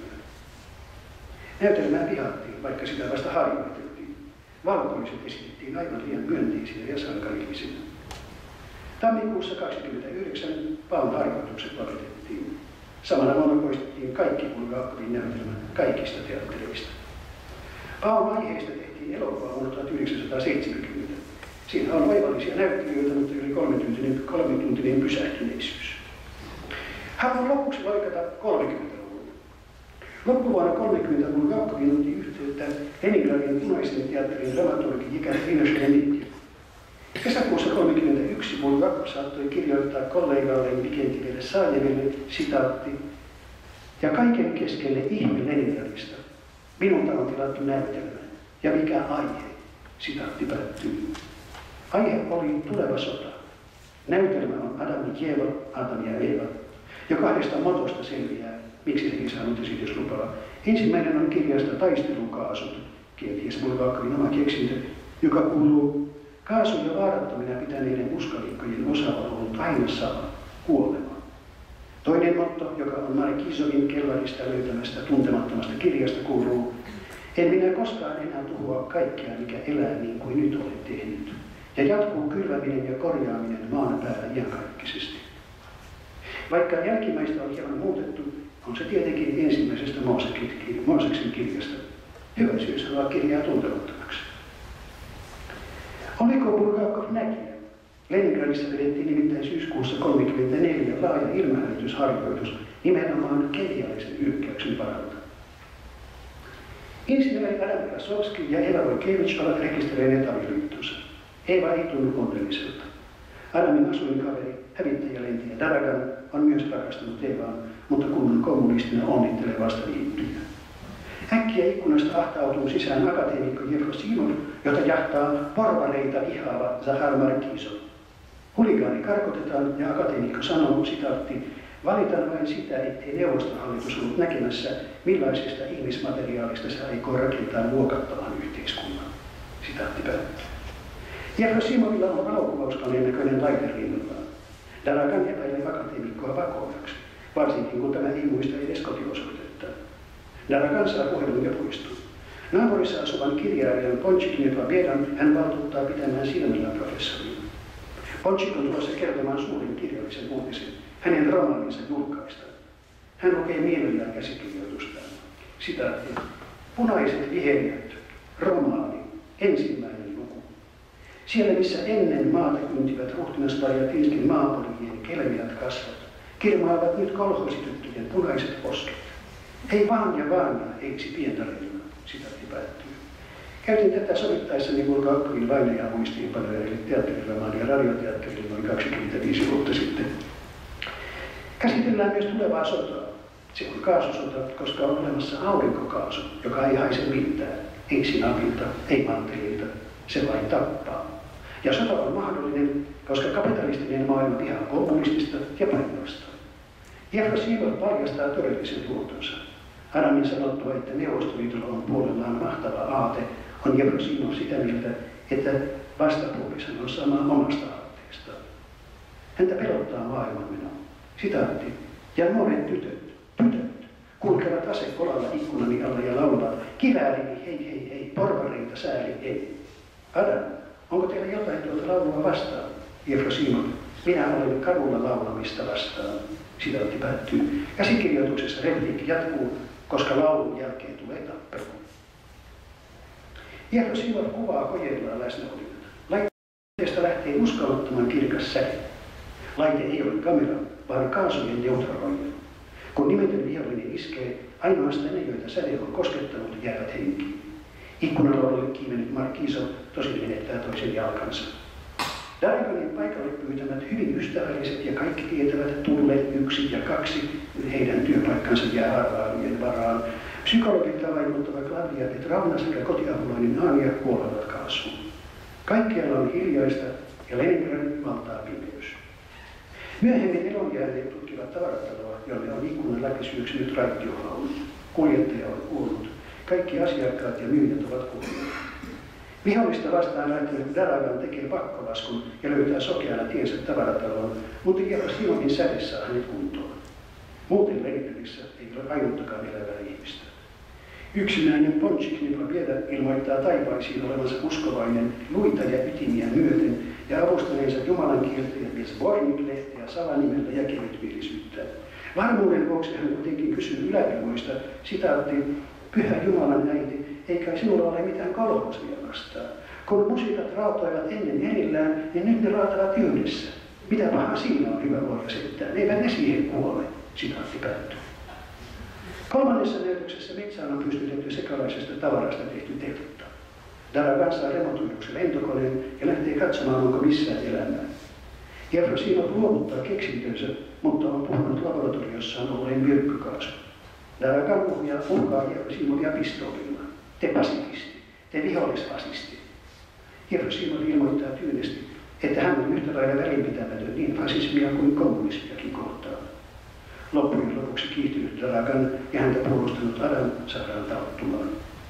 Speaker 4: Näytelmää vihattiin, vaikka sitä vasta harjoiteltiin. Valkoiset esitettiin aivan liian myönteisinä ja sankarillisina. Tammikuussa 1929 Paun harjoitukset lopetettiin. Samana vuonna poistettiin kaikki Bulgakovin näytelmät kaikista teattereista. Paun aiheista tehtiin elokuva vuonna 1970. Siinä on oivallisia näyttelijöitä, mutta yli 3-tuntinen pysähtyneisyys. Haluan lopuksi loikata 30-luvulle. Loppuvuonna 30 Bulgakovin otti yhteyttä Leningradin Punaisen teatterin dramaturgi Jekaterina Shlemitkin. Kesäkuussa 1931 Bulgakov saattoi kirjoittaa kollegalleen Vikentivelle Saajeville, sitaatti, ja kaiken keskelle ihme Leningradista. Minulta on tilattu näytelmä. Ja mikä aihe? Sitaatti päättyy. Aihe oli tuleva sota. Näytelmä on Adam ja Eeva, Adam ja Eeva. Jo 2 motosta selviää, miksi se ei saanut esityslupaa. Ensimmäinen on kirjasta Taistelukaasut, kenties Bulgakovin oma keksintö, joka kuuluu: kaasuja vaarattomina pitäneiden uskalikkojen osa on ollut aina sama, kuolema. Toinen motto, joka on Markizovin kellarista löytämästä tuntemattomasta kirjasta, kuuluu: en minä koskaan enää tuhoa kaikkea, mikä elää niin kuin nyt olen tehnyt. Ja jatkuu kylväminen ja korjaaminen maan päällä iankaikkisesti. Vaikka jälkimmäistä on hieman muutettu, on se tietenkin ensimmäisestä Mooseksen kirjasta. Hyvä syy sanoa kirjaa tuntemattomaksi. Oliko Bulgakov näkijä? Leningradissa vedettiin nimittäin syyskuussa 1934 laaja ilmahälytysharjoitus nimenomaan kenialaisen hyökkäyksen varalta. Insinööri Adam Krasovski ja Eva Voikevich ovat rekisteröineet avioliittonsa. Eva ei tunnu onnelliselta. Adamin asuinkaveri, hävittäjälentäjä Daragan on myös rakastunut Evaan, mutta kunnon kommunistina onnittelee vasta liittyjä. Äkkiä ikkunasta ahtautuu sisään akateemikko Jefrosimov, jota jahtaa porvareita ihaava Zahar Markizov. Huligaani karkotetaan ja akateemikko sanoo, sitaatti, valitan vain sitä, ettei neuvostohallitus ollut näkemässä, millaisesta ihmismateriaalista se aikoo rakentaa luokattavan yhteiskunnan. Sitaatti päättyy. Jefrosimovilla on valokuvauskoneen näköinen laite rinnallaan. Daragan epäilee akateemikkoa vakoilaksi, varsinkin kun tämä ei muista edes kotiosoitetta. Daragan saa puhelun ja poistuu. Naapurissa asuvan kirjailijan Ponchikin Pabiedan hän valtuuttaa pitämään silmällään professoria. Ponchik on tulossa kertomaan suurin kirjallisen uutisen. Hänen romaaninsa julkaistaan. Hän lukee mielellään käsikirjoitustaan. Sitaatti. Punaiset viheriöt. Romaani. Ensimmäinen luku. Siellä, missä ennen maata kyntivät ruhtinas Barjatinskin maapolien kelmeät kasvot, kirmaavat nyt kolhoosityttöjen punaiset posket. Hei vaan ja eiksi pientareilla. Sitaatti päättyy. Käytin tätä sovittaessani Bulgakovin vainajaa muistiinpanoja teatteriromaania ja radioteatterille noin 25 vuotta sitten. Käsitellään myös tulevaa sotaa. Se on kaasusota, koska on olemassa aurinkokaasu, joka ei haise mitään. Ei sinapilta, ei mantelilta. Se vain tappaa. Ja sota on mahdollinen, koska kapitalistinen maailma vihaa kommunistista ja päinvastoin. Jefrosimov paljastaa todellisen luontonsa. Adamin sanottua, että Neuvostoliitolla on puolellaan mahtava aate, on Jefrosimov sitä mieltä, että vastapuolisen on sama omasta aatteestaan. Häntä pelottaa maailmanmeno. Sitaatti. Ja nuoret tytöt, kulkevat asekolalla ikkunani alla ja laulavat, kiväärini hei hei hei, porvareita sääli ei. Adam, onko teillä jotain tuota laulua vastaan? Jefrosimov, minä olen kadulla laulamista vastaan. Sitaatti päättyy. Käsikirjoituksessa repliikki jatkuu, koska laulun jälkeen tulee tappelu. Jefrosimov kuvaa kojeillaan läsnäolijoita. Laitteesta lähtee uskomattoman kirkas säde. Laite ei ole kamera, vaan kaasujen neutraloija. Kun nimetön vihollinen iskee, ainoastaan ne, joita säde on koskettanut, jäävät henkiin. Ikkunalla ole kiinninyt Markizov tosin menettää toisen jalkansa. Darganin paikalle pyytämät hyvin ystävälliset ja kaikki tietävät tulleet 1 ja 2, heidän työpaikkansa jää arvailujen varaan. Psykologilta vaikuttava Klavdia Petrovna sekä kotiapulainen Anja kuolevat kaasuun. Kaikkialla on hiljaista ja Leningradin valtaa pimeys. Myöhemmin elonjääneet tutkivat tavarataloa, jolle on ikkunan läpi syöksynyt raitiovaunu. Kuljettaja on kuollut. Kaikki asiakkaat ja myyjät ovat kuolleet. Vihollista vastaan lähtenyt Daragan tekee pakkolaskun ja löytää sokeana tiensä tavarataloon, mutta Jefrosimovin säde saa hänet kuntoon. Muuten Leningradissä ei ole ainuttakaan elävää ihmistä. Yksinäinen Ponchik Nepobieda ilmoittaa taivaisiin olevansa uskovainen luita ja ytimiä myöten ja avustaneensa Jumalan kieltä ja Bezbornik-lehteä salanimellä ja kevytmielisyyttä. Varmuuden vuoksi hän kuitenkin kysyy yläilmoista, sitaatti, Pyhä Jumalan äiti, eikä sinulla ole mitään kolhosia vastaan. Kun musiikat raatoivat ennen erillään, niin nyt ne raatavat yhdessä. Mitä pahaa siinä on, hyvä luoja selittää? Eivät ne siihen kuole. Sitaatti päättyy. Kolmannessa näytöksessä metsään on pystytetty sekalaisesta tavarasta tehty tehtä. Daragan saa remontoiduksi lentokoneen ja lähtee katsomaan, onko missään elämää. Jefrosimov luovuttaa keksintönsä, mutta on puhunut laboratoriossaan olleen myrkkykaasu. Daragan puhuja uhkaa Jefrosimovia pistoolilla. Te pasifisti, te vihollisfasisti. Jefrosimov ilmoittaa tyynesti, että hän on yhtä lailla välinpitämätön niin fasismia kuin kommunismiakin kohtaan. Loppujen lopuksi kiihtynyt Daragan ja häntä puolustanut Adam saadaan talttumaan.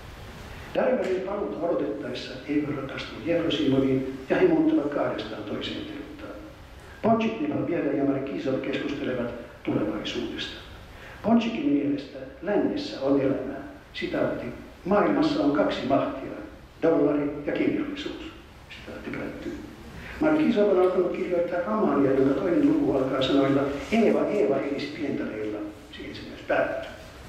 Speaker 4: Daraganin paluuta odotettaessa ei voi rakastua Jefrosimoviin ja he muuttavat kahdestaan toiseen telttaan. Ponchik, Nepobieda ja Markizov keskustelevat tulevaisuudesta. Ponchikin mielestä lännessä on elämää. Sitaatti, maailmassa on 2 mahtia, dollari ja kirjallisuus. Sitaatti päättyy. Markizov on alkanut kirjoittaa romaania, jonka toinen luku alkaa sanoilla Eeva elis pientareilla. Siihen se myös päättyy.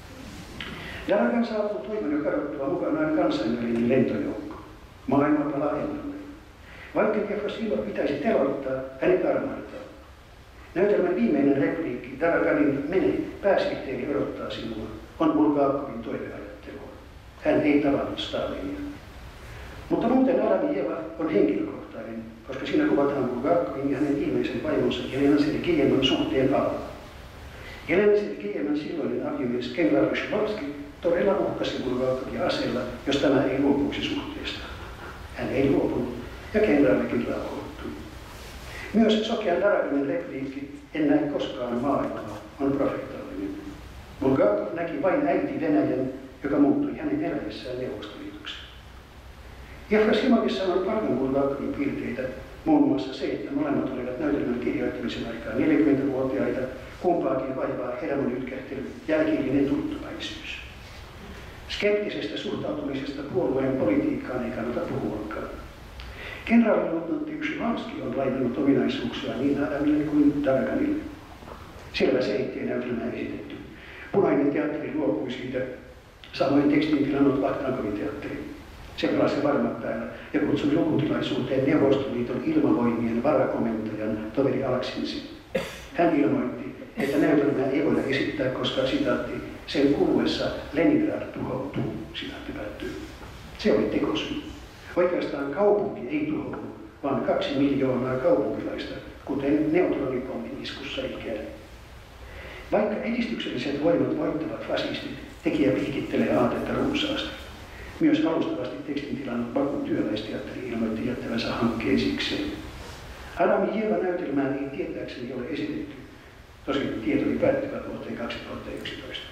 Speaker 4: Daragan saapuu toivon jo kadottua mukanaan kansainvälinen lentojoukko. Maailma palaa ennalleen. Vaikka Jefrosimov pitäisi teloittaa, hänet armahdetaan. Näytelmän viimeinen repliikki, Daraganin mene, pääsihteeri odottaa sinua, on Bulgakovin toiveajattelua. Hän ei tavannut Stalinia. Mutta muuten Adamijeva on henkilökohtainen, koska siinä kuvataan Bulgakovin ja hänen viimeisen vaimonsa Jelena Sergejevan suhteen alla. Jelena Sergejevan silloinen aviomies kenraali Shklovski todella uhkasi Bulgakovia aseella, jos tämä ei luopuisi suhteesta. Hän ei luopunut ja kenraalikin rauhoittui. Myös sokean Daraganin repliikki, en näe koskaan maailmaa, on profeetallinen. Bulgakov näki vain äiti Venäjän, joka muuttui hänen eläessään Neuvostoliitoksi. Jefrosimovissa on paljon Bulgakovin piirteitä, muun muassa se, että molemmat olivat näytelmän kirjoittamisen aikaa 40-vuotiaita, kumpaakin vaivaa hermonytkähtely, jälkiilinen tuttuväisyys. Skeptisestä suhtautumisesta puolueen politiikkaan ei kannata puhuakaan. Kenraaliluutnantti Szymanski on lainannut ominaisuuksia niin Adamille kuin Daraganille. Selvä se ettei näytelmää esitetty. Punainen teatteri luopui siitä, samoin tekstin tilannut Vahtankovin teatteri. Se pelasi varmat päällä ja kutsui lukutilaisuuteen Neuvostoliiton ilmavoimien varakomentajan toveri Aleksinsin. Hän ilmoitti, että näytelmää ei voida esittää, koska sitaatti, sen kuluessa Leningrad tuhoutuu, sitaatti päättyy. Se oli tekosyy. Oikeastaan kaupunki ei tuhoudu, vaan 2 miljoonaa kaupunkilaista, kuten neutronipommin iskussa ikään. Vaikka edistykselliset voimat voittavat fasistit, tekijä piikittelee aatetta runsaasti. Myös alustavasti tekstin tilannut Bakun työläisteatteri ilmoitti jättävänsä hankkeen sikseen. Adam ja Eeva näytelmään ei tietääkseni ole esitetty. Tosin tietoni päättyvät vuoteen 2011.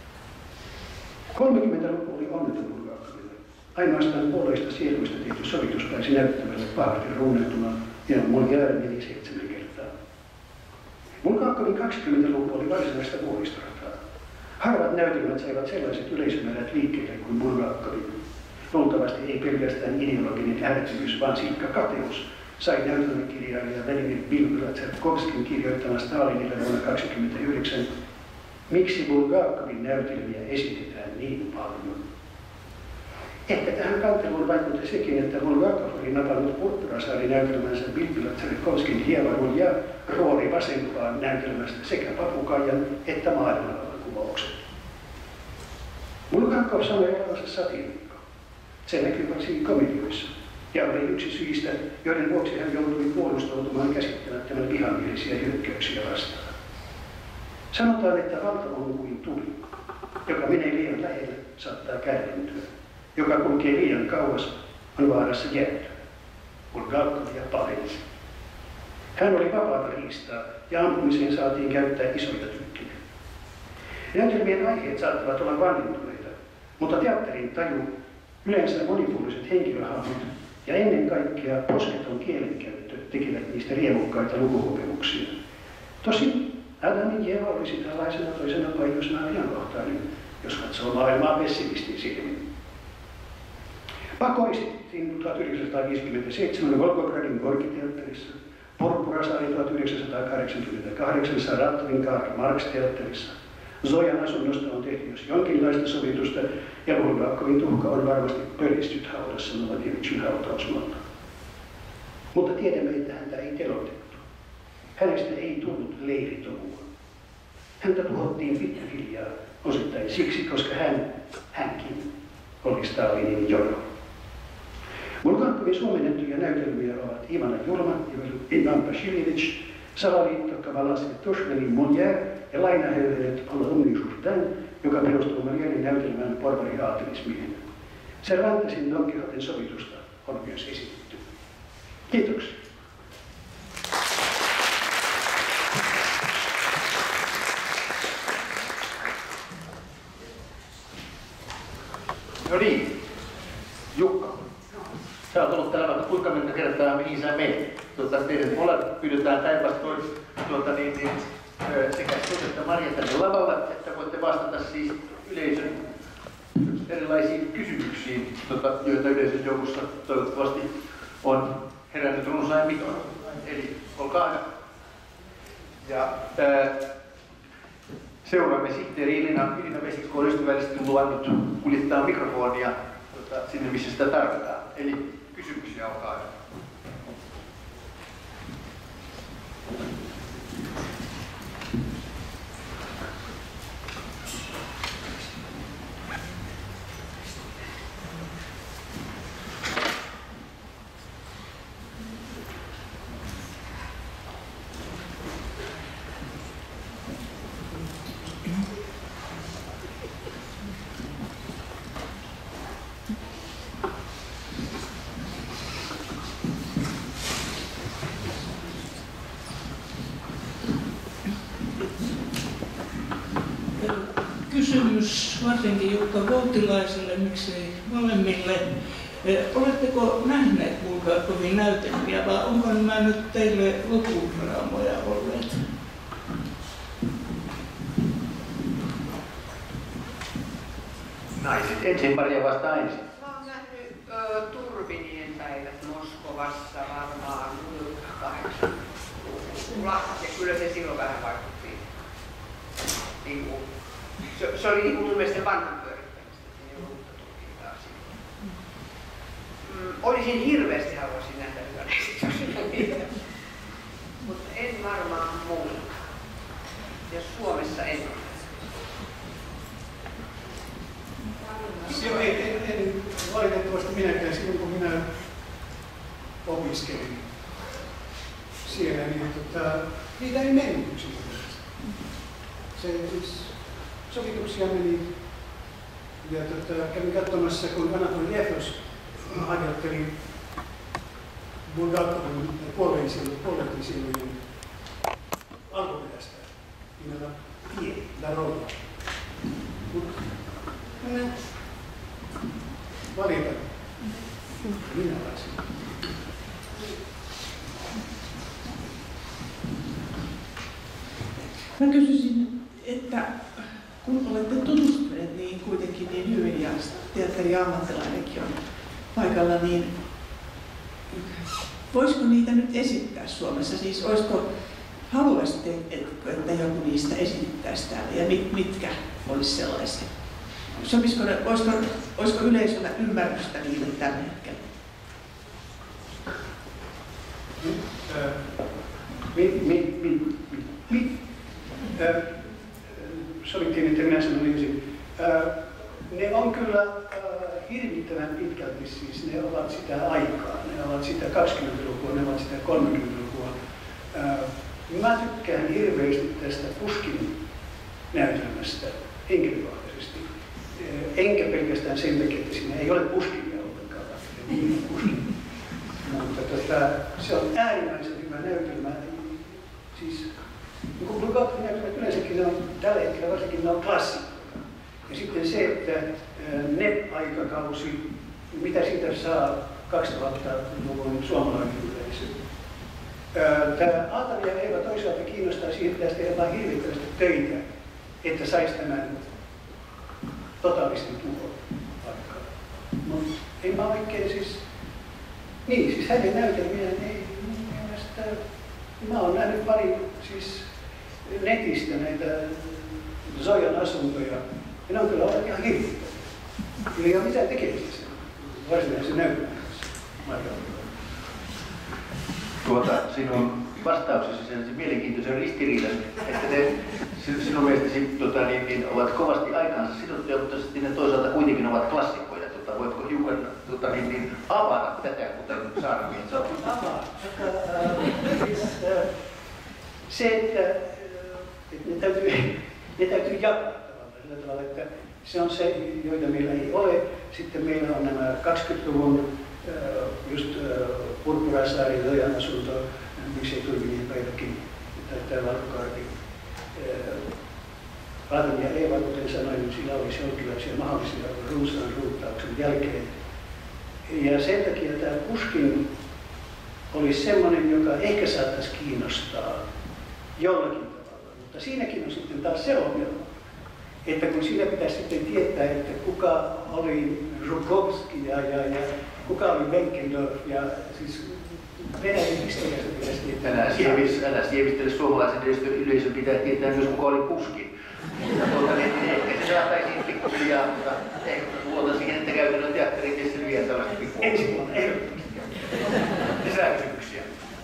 Speaker 4: 30-luku oli onneton Bulgakoville. Ainoastaan puoleista sieluista tehty sovitus pääsi näyttämälle pahasti ruunnettuna ja Molière meni 7 kertaa. Bulgakovin 20-luku oli varsinaista vuoristorataa. Harvat näytelmät saivat sellaiset yleisömäärät liikkeelle kuin Bulgakovin. Luultavasti ei pelkästään ideologinen ärtymys, vaan siikka kateus sai näytelmäkirjailija Vladimir Bilbila-Tsertkovskin kirjoittama Stalinille vuonna 1929, miksi Bulgakovin näytelmiä esitetään niin paljon. Ehkä tähän kanteluun vaikutti sekin, että Bulgakov oli napannut Purppurasaari-näytelmänsä Bilbila-Tsertkovskin hievarun ja Roori vasempaan näytelmästä sekä Papukaijan että maailmanvallankumouksen. Bulgakov sanoi olevansa satiirikko. Se näkyy varsinkin komedioissa ja oli yksi syistä, joiden vuoksi hän joutui puolustautumaan käsittämättömän vihamielisiä hyökkäyksiä vastaan. Sanotaan, että valta on kuin tuli, joka menee liian lähelle, saattaa kärventyä. Joka kulkee liian kauas, on vaarassa jäätyä. Bulgakov ja pahensi. Hän oli vapaata riistaa ja ampumiseen saatiin käyttää isoja tykkiä. Näytelmien aiheet saattavat olla vanhentuneita, mutta teatterin taju, yleensä monipuoliset henkilöhahmot ja ennen kaikkea posketon kielenkäyttö tekevät niistä riemukkaita lukukokemuksia. Tosin Adam ja Eeva olisi tällaisena toisena paikasena ajankohtainen, jos katsoo maailmaa pessimistin silmin. Pako esitettiin 1957 Volgogradin Gorki-teatterissa, Purppurasaari 1988 Saratovin Karl Marx-teatterissa. Zojan asunnosta on tehty jos jonkinlaista sovitusta, ja Bulgakovin tuhka on varmasti pölistyt haudassa Novadevicin hautausmaalla. Mutta tiedämme, että häntä ei teloitettu. Hänestä ei tullut leiritomua. Häntä tuhottiin pikkuhiljaa, osittain siksi, koska hänkin oli Stalinin jono. Bulgakovin suomennettuja näytelmiä ovat Ivana Julma, Ivan Vasiljevic, Salaliitto, Kavalas ja Tushmelin Molière ja lainahöyhenet On Rumni Jourdain, joka perustuu Molièren näytelmään porvari-aatelismiehen. Cervantesin Don Quixoten sovitusta on myös esitetty. Kiitoksia.
Speaker 1: No niin, Jukka. Sä oot ollut täällä vaikka kuinka monta kertaa, mihin sä menet. Teidän molemmat pyydetään päinvastoin sekä että Marja tänne lavalle, että voitte vastata siis yleisön erilaisiin kysymyksiin, joita yleisön joukossa toivottavasti on herännyt runsain mitoin. Eli olkaa hyvä. Ja seuraamme sihteeri Elina Vesikko on ystävällisesti luvannut kuljettaa mikrofonia sinne, missä sitä tarvitaan. Eli kysymyksiä, olkaa hyvä.
Speaker 5: Kysymys varsinkin Jukka Voutilaiselle, miksei molemmille. Oletteko nähneet Bulgakovin näytelmiä vai onko nämä nyt teille lukudraamoja olleet?
Speaker 1: Naiset. Ensin Maria vastaa ensin.
Speaker 2: Mä oon nähnyt Turvinien päivät Moskovassa varmaan 80-luvulla ja kyllä se silloin vähän vaikutti. Se oli mun mielestä vanhan pyörittämistä, ei ollut uutta tutkintaa siitä. Olisin hirveästi haluaisin nähdä hyvän esityksen, mutta en varmaan muuta. Ja Suomessa en ole.
Speaker 4: Joo, en valitettavasti minäkään silloin, kun minä opiskelin siellä, niin niitä ei mennyt yksinkertaisesti. Se siis sovituksia meni ja kävin katsomassa, kun Anatoli Jefros harjoitteli Bulgakovin puolueisilujen alkuperäistä nimellä Pie, Darola. Mutta valita minä olisin.
Speaker 5: Mä kysyisin, että kun olette tutustuneet niin kuitenkin niin hyvin ja teatteriammattilainenkin on paikalla, niin voisiko niitä nyt esittää Suomessa? Siis haluaisitte, että joku niistä esittäisi täällä ja mitkä olisi sellaisia? Olisiko yleisöllä ymmärrystä niille tällä hetkellä?
Speaker 4: Sovittiin, että minä sanon ensin. Ne on kyllä hirvittävän pitkälti, siis ne ovat sitä aikaa, ne ovat sitä 20-lukua, ne ovat sitä 30-lukua. Mä tykkään hirveästi tästä Puškin näytelmästä henkilökohtaisesti. Enkä pelkästään sen takia, että siinä ei ole Puškinia ollenkaan, Puškin. Mutta se on äärimmäisen hyvä näytelmä. Siis, kun Bulgakovin näytelmät yleensäkin ne on tällä hetkellä varsinkin ne on klassikkoja. Ja sitten se, että NEP-aikakausi, mitä siitä saa 2000-luvun suomalainen yleisö. Tämä Aatari ja Eeva toisaalta kiinnostaa siihen, että tehdään vain hirvittävästi töitä, että saisi tämän totaalisten tuhon aikaan. Mutta ei mä oikein siis... Niin, siis hänen näytelmiään ei mun mielestä... Mä oon nähnyt pari siis netistä näitä Zojan asuntoja, ja ne on kyllä olleet ihan hirvittäviä. Ei ole mitään tekemistä sen varsinaisen näytelmän kanssa.
Speaker 1: Sinun vastauksesi sen mielenkiintoisen ristiriidan, että ne sinun mielestäsi niin ovat kovasti aikaansa sidottuja, mutta sitten ne toisaalta kuitenkin ovat klassikoja. Voitko hiukan avata tätä, kuten Saaramiin sanoi?
Speaker 4: Se, että ne täytyy jakaa sillä tavalla, että se on se, joita meillä ei ole. Sitten meillä on nämä 20-luvun just Purppurasaari, Zojan asunto, miksei Turvinin päiväkin, tai Valkokaarti. Aatari ja Eeva, kuten sanoin, niin sillä olisi jonkinlaisia mahdollisia runsaan ruuttauksen jälkeen. Ja sen takia tämä Puškin olisi sellainen, joka ehkä saattaisi kiinnostaa jollakin tavalla. Mutta siinäkin on sitten taas se ongelma, että kun siinä pitäisi sitten tietää, että kuka oli Žukovski ja kuka oli Benkendorf ja siis Venäjän historiasta pitäisi tietää.
Speaker 1: Älä sievistele suomalaisen yleisön, pitää tietää myös kuka oli Puškin. Ehkä se saataisiin pikkuhiljaa, mutta luotan siihen, että käytännön teatterin selviää tällaista pikkuhiljaa.
Speaker 4: Ensi vuonna ehdottomasti.
Speaker 1: Lisää kysymyksiä.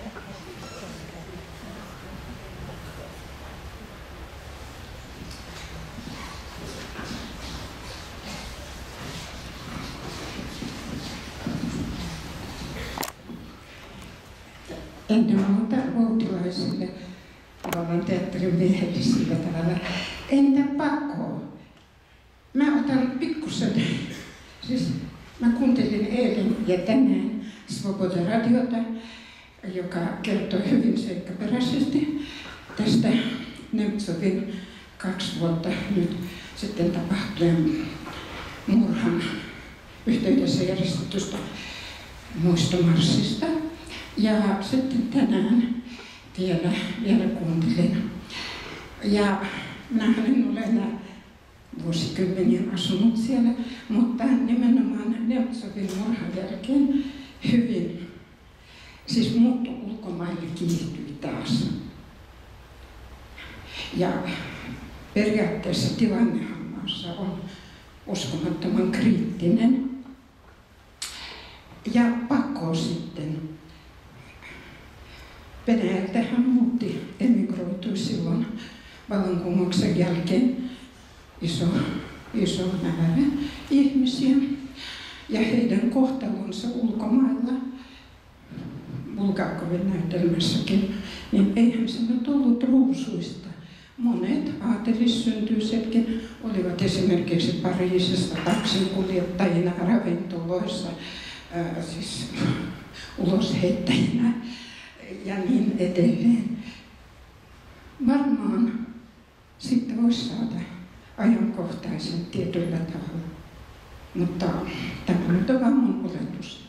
Speaker 6: Ennen muuta voutilaisille, Rauman teatterin miehelle sillä tavalla. Entä pakoa? Mä otan pikkusen, siis mä kuuntelin eilen ja tänään Svoboda-radiota, joka kertoo hyvin seikkaperäisesti tästä Nemtsovin 2 vuotta nyt sitten tapahtuneen murhan yhteydessä järjestetystä muistomarssista. Ja sitten tänään vielä kuuntelin. Ja minähän olen enää vuosikymmenien asunut siellä, mutta nimenomaan Nemtsovin murhan jälkeen hyvin, siis muutto ulkomaille kiihtyi taas. Ja periaatteessa tilannehan maassa on uskomattoman kriittinen. Ja pakko sitten. Venäjältä hän emigroitui silloin vallankumouksen jälkeen iso määrä ihmisiä. Ja heidän kohtalonsa ulkomailla, Bulgakovin näytelmässäkin, niin eihän se nyt ollut ruusuista. Monet aatelissyntyisetkin olivat esimerkiksi Pariisissa taksinkuljettajina, ravintoloissa, siis ulosheittäjinä ja niin edelleen. Varmaan sitten voisi saada ajankohtaisen tietyllä tavalla, mutta tämä nyt on vaan mun oletus.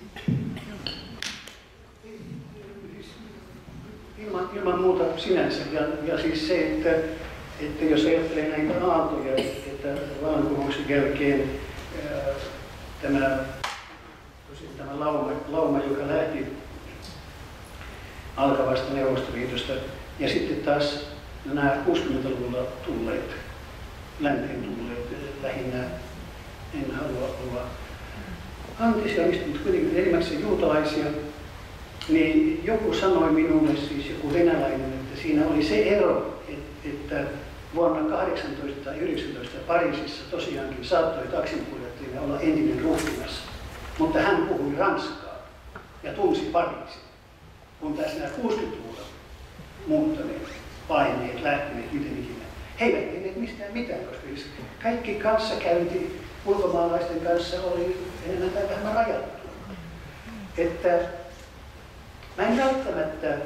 Speaker 4: Ilman muuta sinänsä. Ja siis se, että jos ajattelee näitä aaltoja, että vallankumouksen jälkeen tämä lauma, joka lähti alkavasta Neuvostoliitosta, ja sitten taas nämä 60-luvulla tulleet, länteen tulleet lähinnä, en halua olla antisionista, mutta kuitenkin enimmäkseen juutalaisia, niin joku sanoi minulle, siis joku venäläinen, että siinä oli se ero, että vuonna 18 tai 19 Pariisissa tosiaankin saattoi taksinkuljettajana olla entinen ruhtinas, mutta hän puhui ranskaa ja tunsi Pariisin, kun tässä nämä 60-luvulla muuttaneet, paineet, lähteneet, miten ikinä. He eivät tehneet mistään mitään, koska kaikki kanssakäynti ulkomaalaisten kanssa oli enemmän tai vähemmän rajattu. Että mä en välttämättä,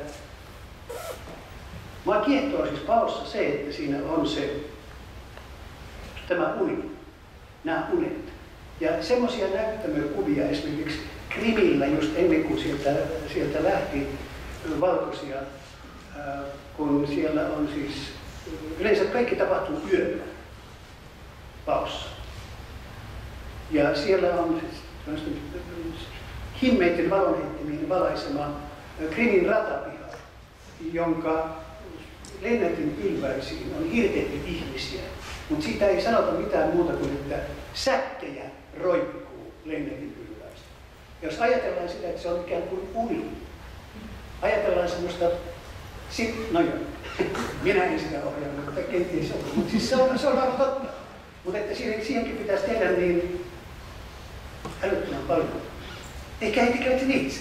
Speaker 4: mua kiehtoo siis Paossa se, että siinä on se, tämä uni, nämä unet. Ja semmoisia näyttämökuvia esimerkiksi Krimillä just ennen kuin sieltä lähti valkoisia, kun siellä on siis, yleensä kaikki tapahtuu yöllä Paossa. Ja siellä on himmeiden valonheittimien valaisema Krimin ratapiha, jonka lennätin pylväisiin on hirteästi ihmisiä, mutta siitä ei sanota mitään muuta kuin, että säkkejä roikkuu lennätin pylväistä. Jos ajatellaan sitä, että se on ikään kuin uni, ajatellaan semmoista, no joo, minä en sitä ohjaa, mutta kenties on, mutta siis se on aivan totta. Mutta että siihenkin pitäisi tehdä niin älyttömän paljon. Eikä he tekevät sen itse.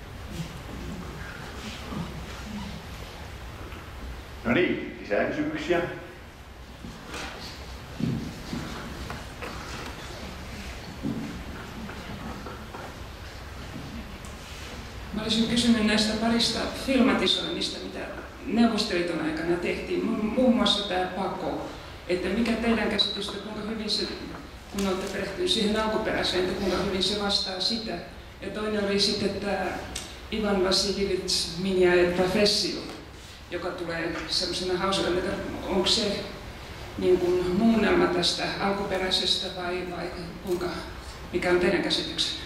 Speaker 7: No niin, lisää kysymyksiä.
Speaker 8: Mä olisin kysynyt näistä parista filmatisoinnista, mitä Neuvostoliiton aikana tehtiin, muun muassa tämä Pako. Että mikä teidän käsitystä, kuinka hyvin se, kun olette perehtyneet siihen alkuperäiseen, että kuinka hyvin se vastaa sitä. Ja toinen oli sitten tämä Ivan Vasiljevits Minja Professio, joka tulee sellaisena hausana, että onko se niin kuin muunnelma tästä alkuperäisestä vai kuinka, mikä on teidän käsityksenne?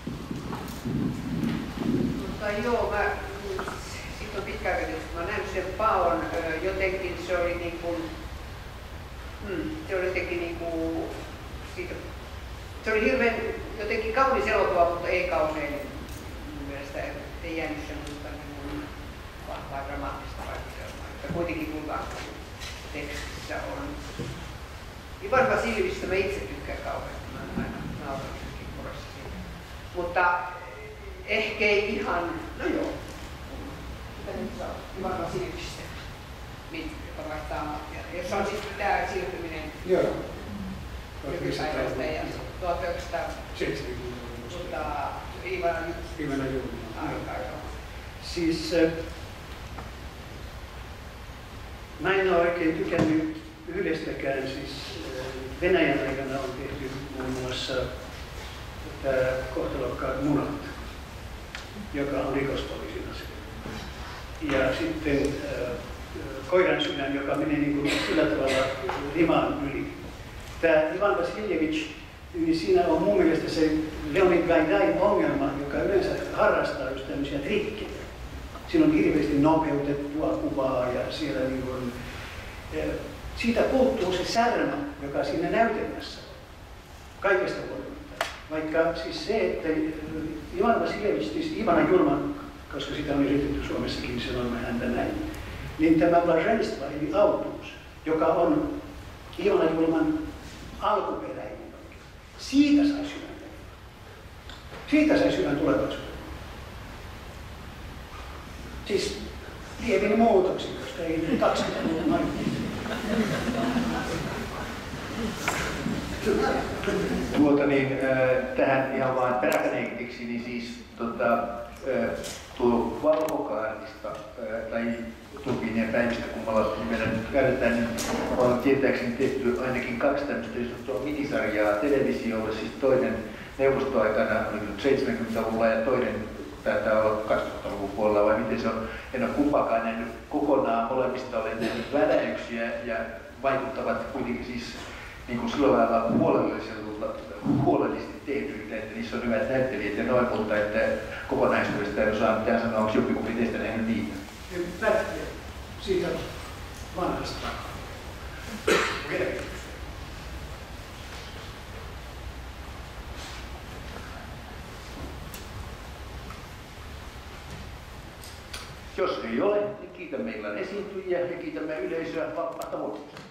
Speaker 2: Mutta joo, siitä on pitkäaikaisesti, mä näin sen Paon, jotenkin se oli niin kuin, se oli jotenkin niin kuin, siitä, se oli hirveän jotenkin kaunis elokuva, mutta ei kauhean mun mielestä, ei jäänyt semmoista niin vahvaa dramaattista vaikutelmaa, että kuitenkin kuinka tekstissä on. Ivan Vasiljevitsista mä itse tykkään kauheasti, mä aina nautan Kikkurassa siitä. Mutta ehkä ei ihan, no joo, mitä nyt saa Ivan Vasiljevitsistä, joka vaihtaa ammattia. Jos on sitten tämä siirtyminen nykypäivästä ja 1970 Ivana aikaa.
Speaker 4: Siis mä en ole oikein tykännyt yhdestäkään, siis Venäjän aikana on tehty muun muassa tämä kohtalokkaat munat, joka on rikospoliisin asia. Ja sitten Koiran sydän, joka menee niin kuin sillä tavalla riman yli. Tämä Ivan Vasiljevits, niin siinä on mun mielestä se Leonid Gaidain ongelma, joka yleensä harrastaa just tämmöisiä trikkejä. Siinä on hirveästi nopeutettua kuvaa ja siellä niin kuin, siitä puuttuu se särmä, joka siinä näytelmässä on. Kaikesta huolimatta. Vaikka siis se, että Ivan Vasiljevits, siis Ivana Julma, koska sitä on yritetty Suomessakin sanomaan häntä näin, niin tämä blaženstva eli autuus, joka on Ivana Julman alkuperäinen, siitä sai sydän. Siitä sai sydän tulevaisuuden. Siis lievin muutoksia, koska ei 20-luvun aikana.
Speaker 1: Tähän ihan vaan peräkaneetiksi, niin siis tuo valkokaartista tai tulkiinien päivistä, kun meillä nyt käytetään, niin on tietääkseni tehty ainakin 2 tämmöistä minisarjaa televisiolle, siis toinen neuvostoaikana, oli nyt 70-luvulla ja toinen taitaa olla 2000-luvun puolella, vai miten se on. En ole kumpakaan nähnyt kokonaan, molemmista olen tehnyt väläyksiä ja vaikuttavat kuitenkin siis niin kuin sillä lailla huolellisesti tehtyitä, että niissä on hyvät näyttelijät ja noin, mutta että kokonaisuudesta en osaa mitään sanoa, onko joku teistä nähnyt niitä?
Speaker 4: Pätkiä siitä vanhasta.
Speaker 1: Jos ei ole, niin kiitämme illan esiintyjiä ja kiitämme yleisöä valppaasta huomiosta.